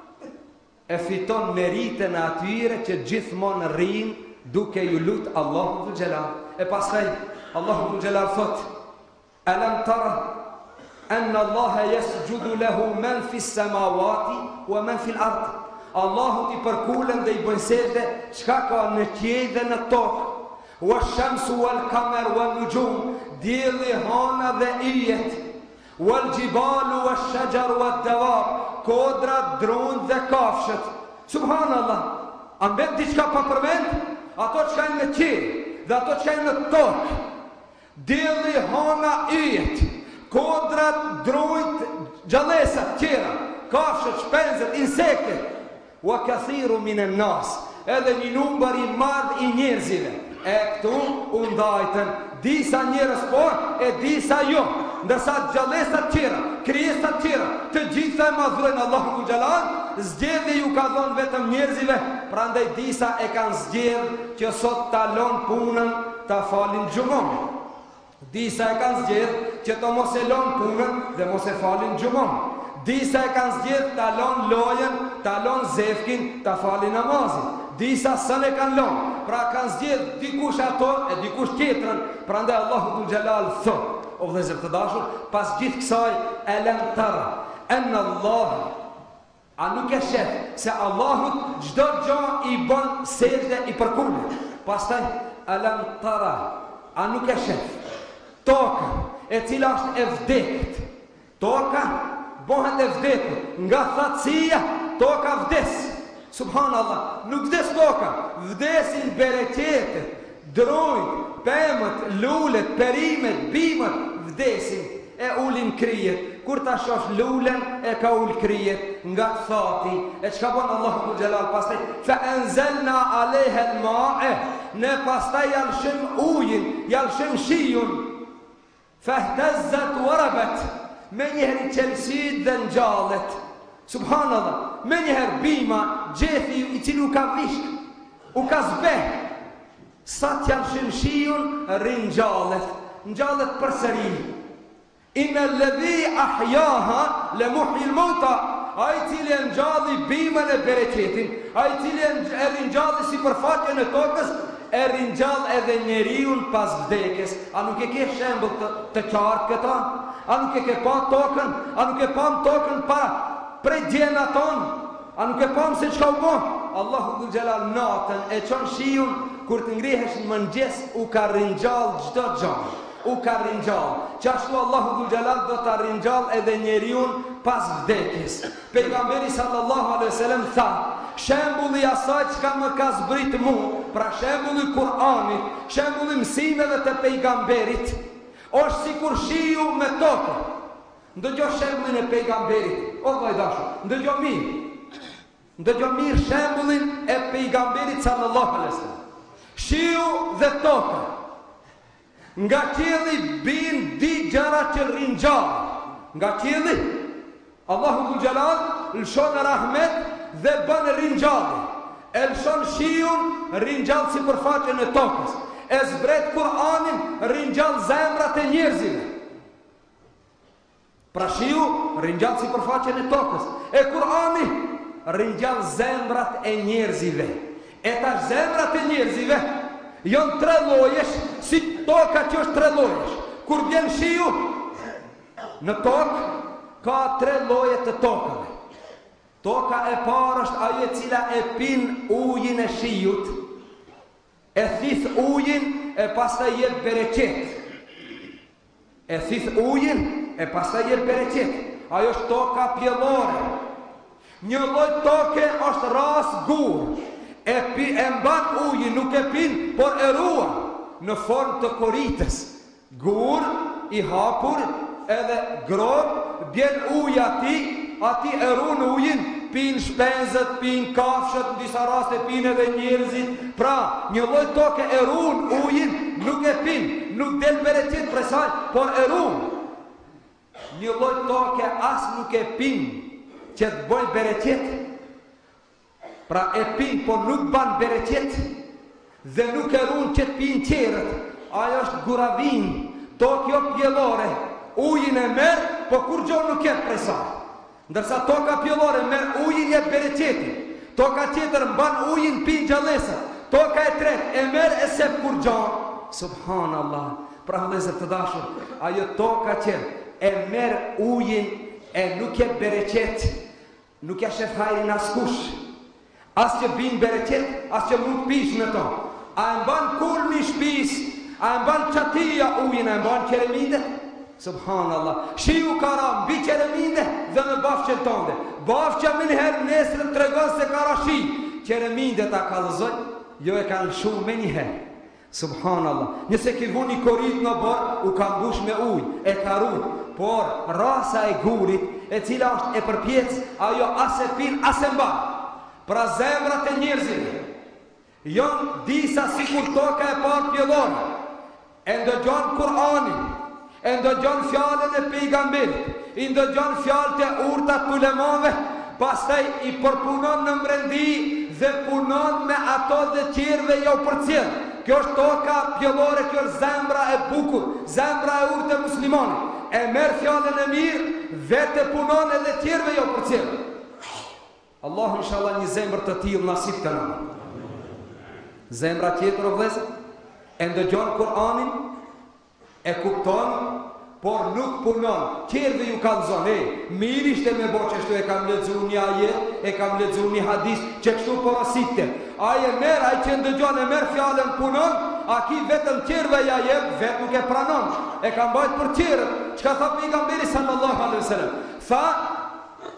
e fiton meritën e atyre që gjithmonë rrinë duke ju lut Allahu dhul xhelal. E pastaj Allahu dhul xhelal thot: alam tara anna Allaha yasjudu lahu man fi samawati wa man fi al-ard. Allahu I përkulen dhe I bën sejdë çka ka në qiell dhe në tokë. Wa shamsu wal qamar wan nujum, dielli, hana dhe yjet. Wal jibalu wash shajaru wad dawab, kodrat, dronjt dhe kafshët. Subhanallah. A mbet diçka pa përmend? Ato që kanë në qiell dhe ato që kanë në tokë. Dielli, hana, yjet, kodrat, dronjt, gjallësat, qera, kafshët, shpenzët, insektet. Wa kathiru minan nas, edhe një numër I madh I njerëzive. E këtu u ndajtën disa njerëz po e disa jo. Ndërsa gjallësat tjera, krijesat tjera, të gjitha e madhrojnë Allahu dhul xhelal, zgjedhje ju ka dhënë vetëm njerëzive, prandaj disa e kanë zgjedhë që sot ta lën punën, ta falin xhumon. Disa e kanë zgjedhë që të mos e lën punën dhe mos e falin xhumon. Disa e kanë zgjedhë ta lën lojën, ta lën zefkin, ta falin namazin. Disa s'e kanë lën, pra kanë zgjedhë dikush ato e dikush tjetrën, prandaj Allahu dhul xhelal thot: o vëllezër të dashur, pas gjithë kësaj, alam tara anna Allah, a nuk e sheh se Allahut çdo gjë I bën sejdë I përkulet. Pastaj alam tara, a nuk e sheh tokën e cila është e vdekët. Toka bëhet e vdekur, nga thatësia toka vdes. Subhanallah, nuk vdes toka, vdesin bereqetet, drojt, pemët, lullet, perimet, bimët, vdesin e ulin krijet. Kur ta shosh lulen e ka ul krijet nga thati. E çka bën Allahu Gjelal pastaj? Fa anzalna aleha al-ma'a, ne pastaj jalshim ujin, jalshim shijun. Fahtazzat warabat, me njëherë qelësit dhe ngjallet. Subhanallah, me njëherë bima, gjethi i cili u ka vishk, u ka zbeh. Sa t'jalshim shijun, rin ngjallet përsëri. Inna alladhi ahyaha la muhyi al-mauta, ai cili e ngjalli bimën e bereqetin, ai cili e ringjalli sipërfaqen e tokës, e ringjall edhe njeriun pas vdekjes. A nuk e ke shembull të qartë këta? A nuk e ke pa tokën? A nuk e pam tokën para prej djena tonë? A nuk e pam se çka u bë? Allahu Dhul Jalal natën e çon shiun, kur të ngrihesh në mëngjes u ka ringjall çdo gjë. U ka ringjall. Qashtu Allahu Dhul Jalal do ta ringjall edhe njeriun pas vdekjes. Pejgamberi sallallahu alaihi wasallam tha: shembulli i asaj çka më ka zbrit mua, pra shembulli i Kur'anit, shembulli i mësimeve të pejgamberit, është sikur shiu me tokë. Ndëgjoj shembullin e pejgamberit. O vllai dashur, ndëgjoj mirë. Ndëgjoj mirë shembullin e pejgamberit sallallahu alaihi wasallam. Shiu dhe toka. Nga qielli bin di gjëra që ringjall. Nga qielli Allahu Dhul Jalal lëshon rahmet dhe bën ringjallje. E lëshon shiun ringjall sipërfaqen e tokës. E zbret Kur'anin ringjall zemrat e njerëzve. Pra shiu ringjall sipërfaqen e tokës. E Kur'ani ringjall zemrat e njerëzve. E tash zemrat e njerëzve janë tre llojesh, si toka që është tre llojesh. Kur vjen shiu në tokë, ka tre lloje të tokave. Toka e parë është ajo e cila e pin ujin e shiut, e thith ujin e pastaj jep bereqet. E thith ujin e pastaj jep bereqet. Ajo është toka pjellore. Një lloj toke është ras gur. E mban ujin, nuk e pin, por e ruan në formë të koritës. Gur i hapur edhe grob, bjen uji ati e ruan ujin, pin shpenzët, pin kafshët, në disa raste pin edhe njerëzit. Pra, një lloj toke e ruan ujin, nuk e pin, nuk del bereqet për saj, por e ruan. Një lloj toke as nuk e pin, që të boj bereqet. Pra e pin, por nuk ban bereqet, dhe nuk e ruan që të pin qerët. Ajo është guravin, tokjo pjellore. Ujin e merë, po kur gjo nuk e presa. Ndërsa toka pjellore merë ujin e bereqetin. Toka tjetër mban ujin pin gjallesa. Toka e tret e merë e sep kur gjo. Subhanallah. Pra vëllezër të dashur, ajo toka që e merë ujin e nuk e bereqet, nuk e shef hajrin askush. As që bin bereqet, as që mund pish në to. A e mban kulmi shpis, a e mban qatia ujin, a e mban qereminde? Subhanallah. Shiu ka ra mbi qereminde dhe në bafqen tonde. Bafqja minëherë nesër të regon se ka ra shi. Qereminde ta kalëzoj, jo e ka lëshu me njëherë. Subhanallah. Nëse ki vuni korit në bërë, u ka mbush me uj, e ka ru. Por rasa e gurit, e cila është e përpjec, ajo as e pin, as e mba. Pra zemrat e njerëzit janë disa sikur toka e parë pjellore. E ndëgjon Kur'anin, e ndëgjon fjalën e pejgamberit, i ndëgjon fjalët e urta të ulemave, pastaj i përpunon në mrendi dhe punon me ato dhe tjerëve jo përcjell. Kjo është toka pjellore, kjo është zemra e bukur, zemra e urtë e muslimanit. E merë fjalën e mirë, vete punon edhe tjerëve jo përcjell. Allahu inshallah një zemër të tillë nasip të na. Zemra tjetër o vëllezër, e ndëgjon Kur'anin, e kupton, por nuk punon. Tjerëve ju kallëzon, mirë ishte me bo që shtu e kam lexuar një ajet, e kam lexuar një hadis, që kështu porositte. Ai e merr, ai që ndëgjon e merr fjalën punon, a ki vetëm tjerëve ja jep, vetë nuk e pranon. E ka mbajt për tjerët. Çka tha pejgamberi sallallahu alaihi wasallam? Tha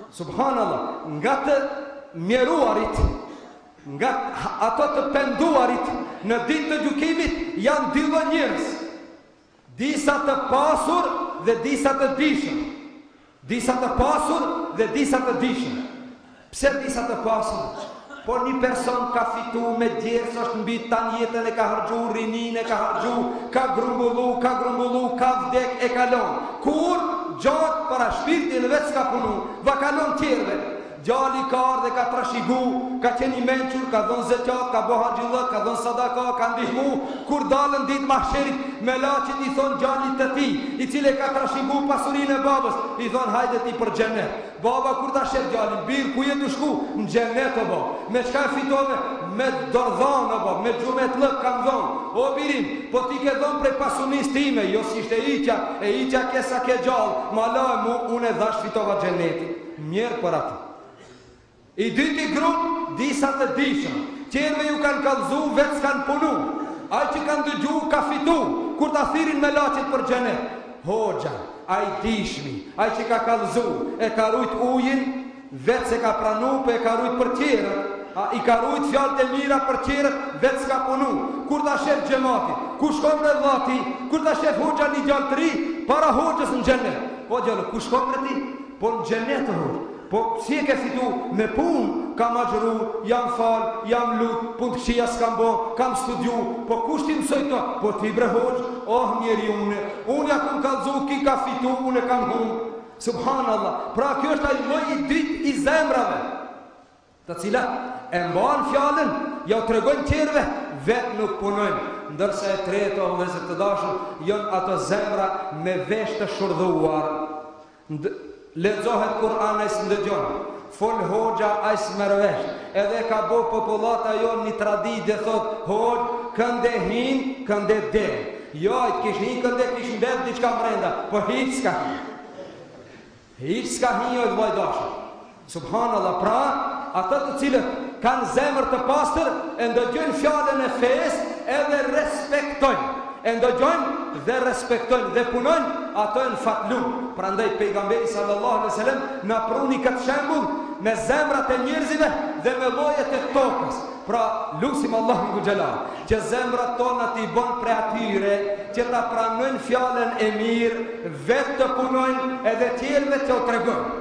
Subhanallah, nga të mjeruarit, nga ato të penduarit në ditë të gjykimit janë dy lloj njerëz. Disa të pasur dhe disa të dishëm. Disa të pasur dhe disa të dishëm. Pse disa të pasur? Por një person ka fitu me djerës, është mbi tanë jetën, e ka hargju rinin, e ka hargju, ka grumbullu, ka vdek, e kalon. Kur gjatë para shpirtin vetë s'ka punu, va kalon tjerve. Djali ka ardhe, ka trashigu, ka qeni menqur, ka dhon zeqat, ka bo hargjillët, ka dhon sadaka, ka ndihmu. Kur dalën ditë mahsherit, me laqit i thonë gjallit të ti, i cile ka trashigu pasurin e babës, i thonë hajde ti për xhenet. Baba kur ta shef gjallin, birë ku jetu shku? Në xhenet o ba. Me qka e fitove? Me dordhan o ba, me gjumet lëk kam dhonë. O birim, po ti ke dhonë prej pasunis time, jo si ishte iqja kesa ke gjallë, ma la e mu, unë e dhash fitova xheneti. Mjerë për atë. I dyti grup, disa të dishëm. Qenve ju kanë kallëzu, vetë s'kanë punu. Ai që kanë dëgju, ka fitu. Kur ta thirin me laqit për xhenet. Hoxha, ai dishmi, ai që ka kallëzu, e ka rujt ujin, vetë se ka pranu, për e ka rujt për tjerët. I ka rujt fjallët e mira për tjerët, vetë s'ka punu. Kur ta shef gjemati, ku shkon në dhati, kur ta shef hoxha një gjallë të ri, para hoxhës në xhenet. O gjallë, ku shkon në ti? Po në xhenet të hoxhë. Po si e ke fitu me punë, kam agjëru, jam falë, jam lutë, punë të këshia s'kam bo, kam studiu, po kush ti mësoj të? Po ti bre hoxh, oh njeri unë ja kum kallëzu, ki ka fitu, unë e kam hunë. Subhanallah, pra kjo është ai lloj i dytë i zemrave, të cilat e mban fjalën, ja u tregojnë tjerëve, vetë nuk punojnë. Ndërsa e treta, o vëllezër të dashur, janë ato zemra me vesh të shurdhuar. Lexohet Kur'ani ai s'ndëgjon, fol hoxha ai s'mervesh, edhe ka bo popullata jon një traditë thot hoxh kënde hin, kënde del. Jo, ai kish hin kënde kish ndet diçka brenda, po hiç s'ka. Hiç s'ka hin oj vllai dashur. Subhanallah, pra ata të cilët kanë zemër të pastër e ndëgjojnë fjalën e fesë edhe respektojnë. E ndëgjojnë dhe respektojnë dhe punojnë, ato e në fatlum. Prandaj pejgamberi sallallahu alaihi wasallam na pruni këtë shembull me zemrat e njerëzive dhe me llojet e tokës. Pra lutim Allahun xhelal, që zemrat tona t'i bën për atyre që ta pranojnë fjalën e mirë, vetë të punojnë edhe tjerëve të u tregojnë.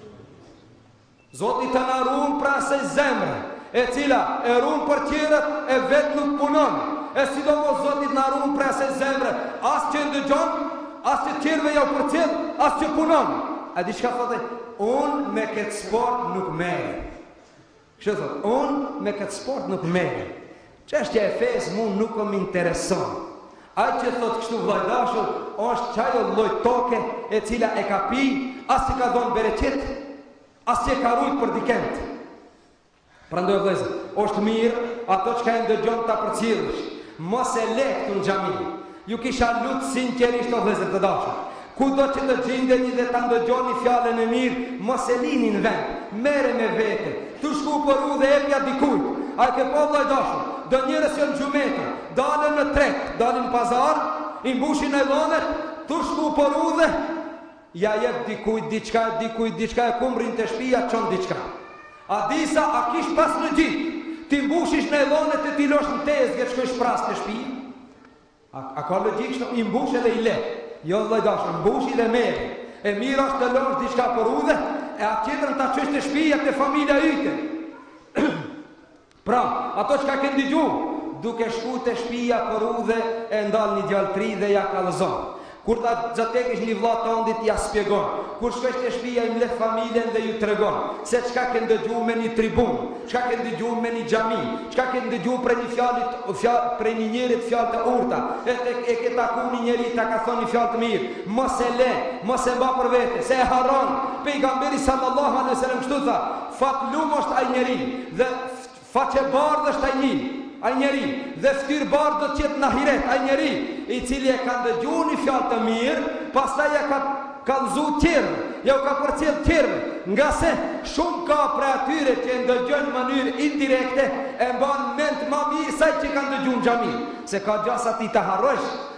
Zoti të na ruan pra asaj zemre, e cila e ruan për tjerët e vetë nuk punon. E sidomos Zotit na ruan për asaj zemre, as që ndëgjon, as që tjerëve ja u përcjell, as që punon. A di çka thotë? Unë me këtë sport nuk merrem. Kështu thotë, unë me këtë sport nuk merrem. Çështja e fesë mua nuk më intereson. Ai që thotë kështu vllai dashur, është çajo lloj toke e cila e ka pi, as që ka dhënë bereqet, as që ka rujt për dikend. Prandaj vëllezër, është mirë ato që e ndëgjon ta përcjellësh. Mos e le këtu në xhami. Ju kisha lutë sinqerisht o vëllezër të dashur. Kudo që të gjendeni dhe ta ndëgjoni fjalën e mirë, mos e lini në vend. Merre me vete. Tu shku për u dhe epja dikujt. Ai ke po vllai dashur. Do njerëz që në xhumetë, dalën në treg, dalën në pazar, i mbushin e dhonet, tu shku për u dhe ja jep dikujt diçka e kumrin të shtëpia çon diçka. A disa a kish pas në gjithë? Ti mbushish në dhonet e ti losh në tezgë të shkosh pras të shtëpi. A ka logjik që i mbush edhe i le? Jo vllai dashur, mbushi dhe merr. E mirë është të losh diçka për udhë, e atë tjetrën ta çosh të shtëpia te familja yte. Pra, ato që ka ke ndigju, duke shku të shtëpia për udhë e ndal një djaltri dhe ja kallëzon. Kur ta xhatekish një vëlla tondit ja shpjegon. Kur shkosh te shtëpia i mlet familjen dhe ju tregon se çka ke ndëgjuar me një tribun, çka ke ndëgjuar me një xhami, çka ke ndëgjuar për një fjalë për një njerit fjalë të urta. E ke takuar një njeri ta ka thonë një fjalë të mirë. Mos e le, mos e mba për vete, se e harron. Pejgamberi sallallahu alaihi wasallam kështu tha, fatlum është ai njeri dhe faqebardh është ai njeri dhe ftyrbar do të jetë në ahiret, ai njeri i cili e ka ndëgjuar një fjalë të mirë, pastaj ja ka kallëzu tjerë, ja u ka përcjell tjerë, nga se shumë ka për atyre që ndëgjojnë në mënyrë indirekte e mban mend më mirë sa që kanë ndëgjuar në xhami, se ka gjasa ti të harrosh,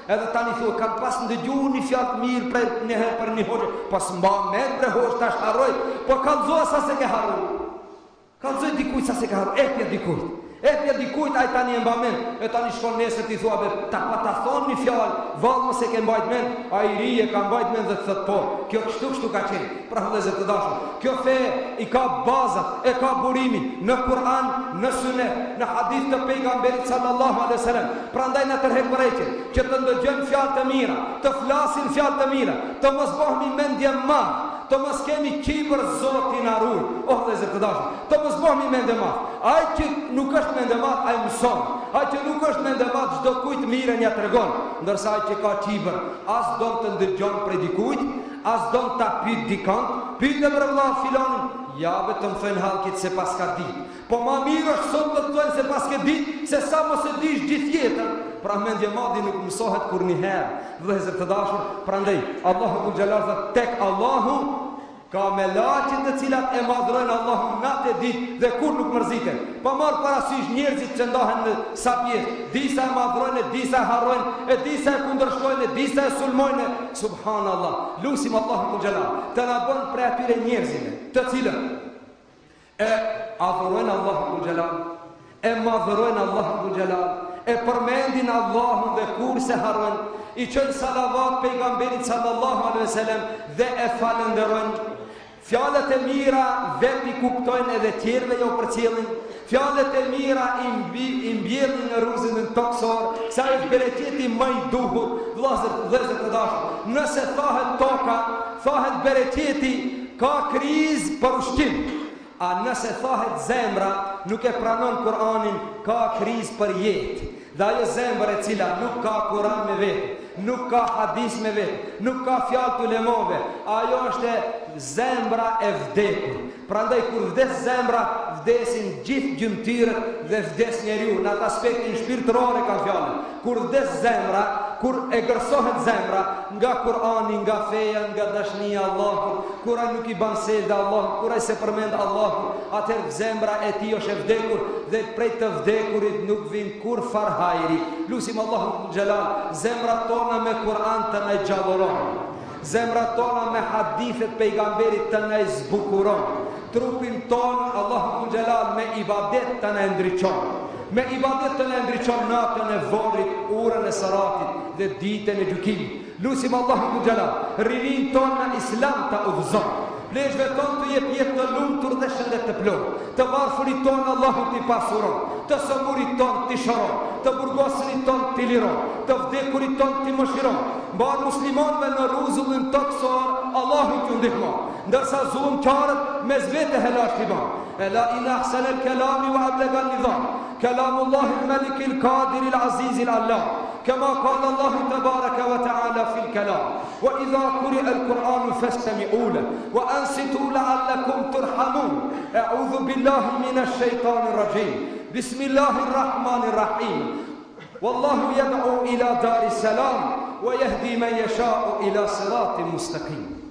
Edhe tani thua, kanë pas ndëgju një fjallë mirë prej një herë për një hoqë, pas mba med bre hoqë, tash harroj, po kalzoa sa se ke harru. Kalzoj dikujt sa se ke harru, epja dikujt. Epja dikujt, aj tani e mba men, e tani shkon nesër ti thua, ta pa ta thonë një fjallë, valë më se ke mbajt men, a i rije ka mbajt men dhe të thëtë po, kjo kështu ka qenë, pra vëllezër të dashur, kjo fe i ka bazat, e ka burimin, në Kur'an, në Sunet, në hadith të pejgamberit sallallahu alaihi wasallam. Prandaj na tërheq vërejtje, që të ndëgjojmë fjalë të mira, të flasin fjalë të mira, të mos bëhemi mendje madh, të mos kemi kibër Zoti na ruaj. O vëllezër të dashur, të mos bëhemi mendje madh. Ai që nuk është mendje madh, ai mëson. Ai që nuk është mendje madh, çdo kujt mirën ja tregon, ndërsa ai që ka kibër, as don të ndëgjon prej dikujt, as don ta pyet dikant, pyet për vëlla filanin, ja vetëm thënë halkit se pas ka ditë. Po ma mirë është sot të thënë se pas ke ditë, se sa mos e dish gjithë jetën. Pra mendje madhi nuk mësohet kur një herë. Vëllezër të dashur, prandaj Allahu xhallahu thot tek Allahu ka melaqet të cilat e madhrojnë Allahun natë e ditë dhe kur nuk mërziten. Pa marr parasysh njerëzit që ndahen në sa pjesë, disa e madhrojnë, disa e harrojnë, e disa e kundërshtojnë, disa e sulmojnë. Subhanallah. Lusim Allahun xhallahu të na bën prej atyre njerëzve, të cilët e adhurojnë Allahun xhallahu, e madhrojnë Allahun xhallahu, e përmendin Allahun dhe kur se harrojnë, i qënë salavat pejgamberit sallallahu alaihi wasallam dhe e falenderojnë. Fjalët e mira vetë i kuptojnë edhe tjerëve jo përcjellin. Fjalët e mira i mbjellin në rrugën e toksor, sa është bereqeti më i duhur. Vëllezër të dashur, nëse thahet toka, thahet bereqeti, ka krizë për ushqim. A nëse thahet zemra, nuk e pranon Kur'anin, ka krizë për jetë. Dhe ajo zemër e cila nuk ka Kur'an me vetë, nuk ka hadis me vetë, nuk ka fjalë të ulemave, ajo është zemra e vdekur. Prandaj kur vdes zemra, vdesin gjithë gjymtyrët dhe vdes njeriu. Në atë aspektin shpirtëror ka fjalën. Kur vdes zemra, kur e gërsohet zemra nga Kur'ani, nga feja, nga dashnia e Allahut, kur ai nuk i bën sejdë Allahut, kur ai se përmend Allahun, atëherë zemra e tij është e vdekur dhe prej të vdekurit nuk vin kur far hajri. Lusim Allahun xhelal, zemrat tona me Kur'an të na gjallëron. Zemrat tona me hadithet pejgamberit të na zbukuron. Trupin ton Allahu xhelal me ibadet të na ndriçon. Me ibadet të na ndriçon natën e vorrit, urën e saratit dhe ditën e gjykimit. Lusim Allahu xhelal, rinin ton në Islam ta udhëzon. Pleshve ton të jep jetë të lumtur dhe shëndet të plotë. Të varfërit ton Allahu t'i pasuron, të sëmurit ton t'i shëron, të burgosinit ton t'i liron, të vdekurit ton t'i mëshiron. Mbar muslimanëve në rrezullin toksor, Allahu t'ju ndihmon. Ndërsa zullumqtarët me zvete helash t'i ban. Ela in ahsana al-kalami wa ablaga an-nizam. Kalamullah al-Malik al-Qadir al-Aziz al-Allah. كما قال الله تبارك وتعالى في الكلام وإذا قرئ القرآن فاستمعوا له وأنصتوا لعلكم ترحمون. أعوذ بالله من الشيطان الرجيم. بسم الله الرحمن الرحيم. والله يدعو إلى دار السلام ويهدي من يشاء إلى صراط مستقيم.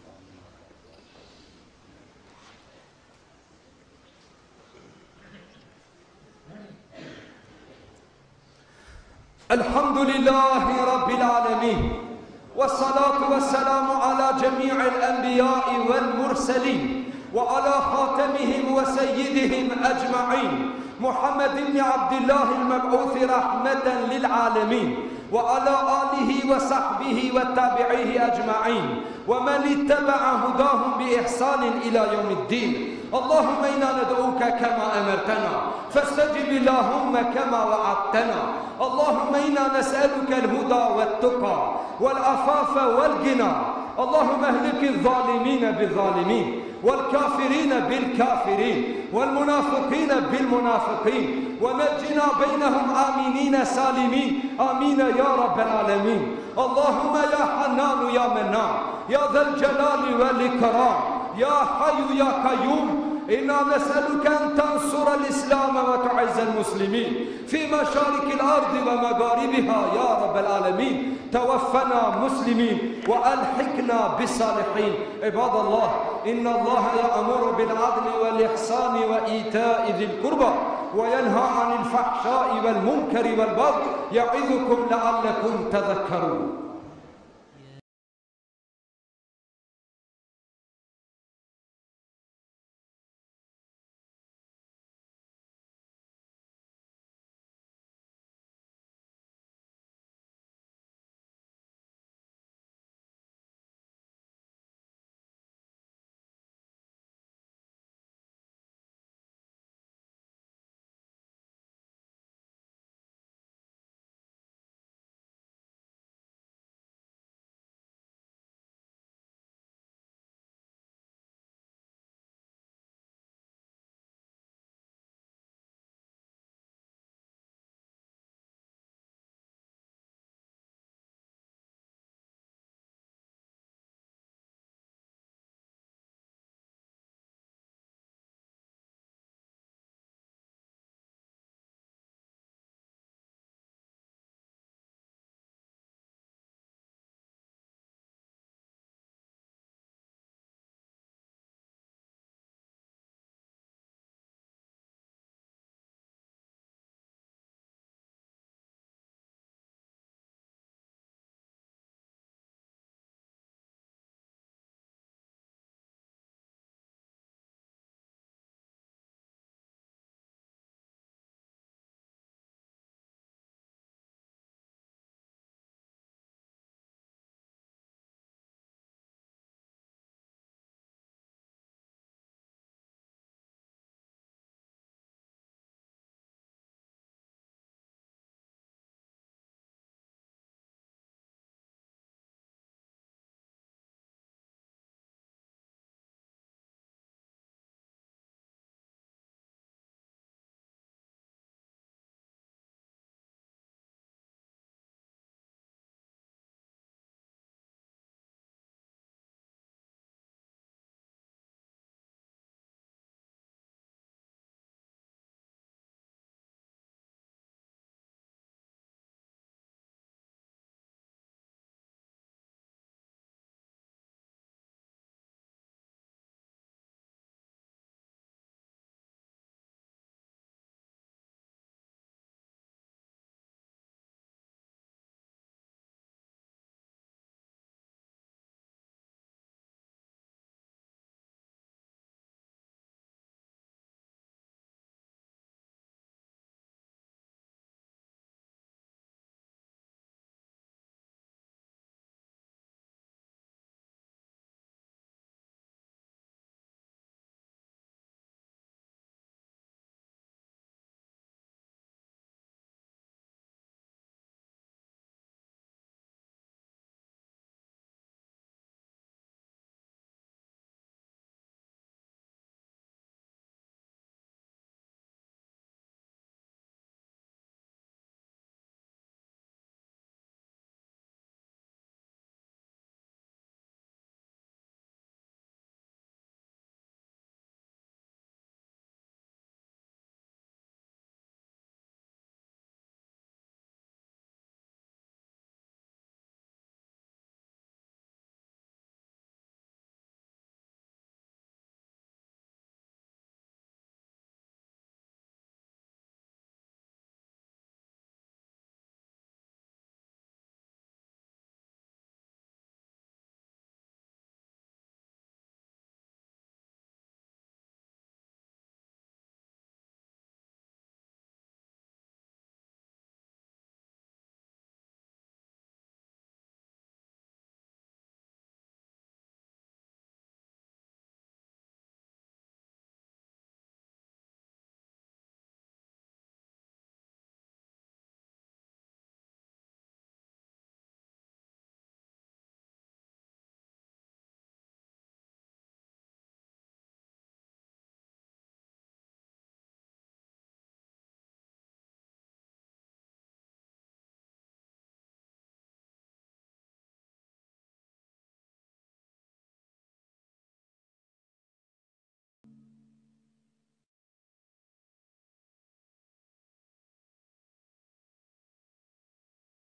الحمد لله رب العالمين والصلاة والسلام على جميع الأنبياء والمرسلين وعلى خاتمهم وسيدهم أجمعين محمد بن عبد الله المبعوث رحمة للعالمين وعلى آله وصحبه وتابعيه أجمعين ومن اتبع هداهم بإحسان إلى يوم الدين. اللهم إنا ندعوك كما أمرتنا فاستجب اللهم كما وعدتنا. اللهم إنا نسألك الهدى والتقى والعفاف والغنى. اللهم اهلك الظالمين بالظالمين والكافرين بالكافرين والمنافقين بالمنافقين ونجنا بينهم آمنين سالمين. آمين يا رب العالمين. اللهم يا حنان يا منان يا ذا الجلال والإكرام يا حي يا قيوم إنا نسألك أن تنصر الإسلام وتعز المسلمين في مشارق الأرض ومغاربها يا رب العالمين. توفنا مسلمين وألحقنا بالصالحين. عباد الله، إن الله يأمر بالعدل والإحسان وإيتاء ذي القربى وينهى عن الفحشاء والمنكر والبغي يعظكم لعلكم تذكرون.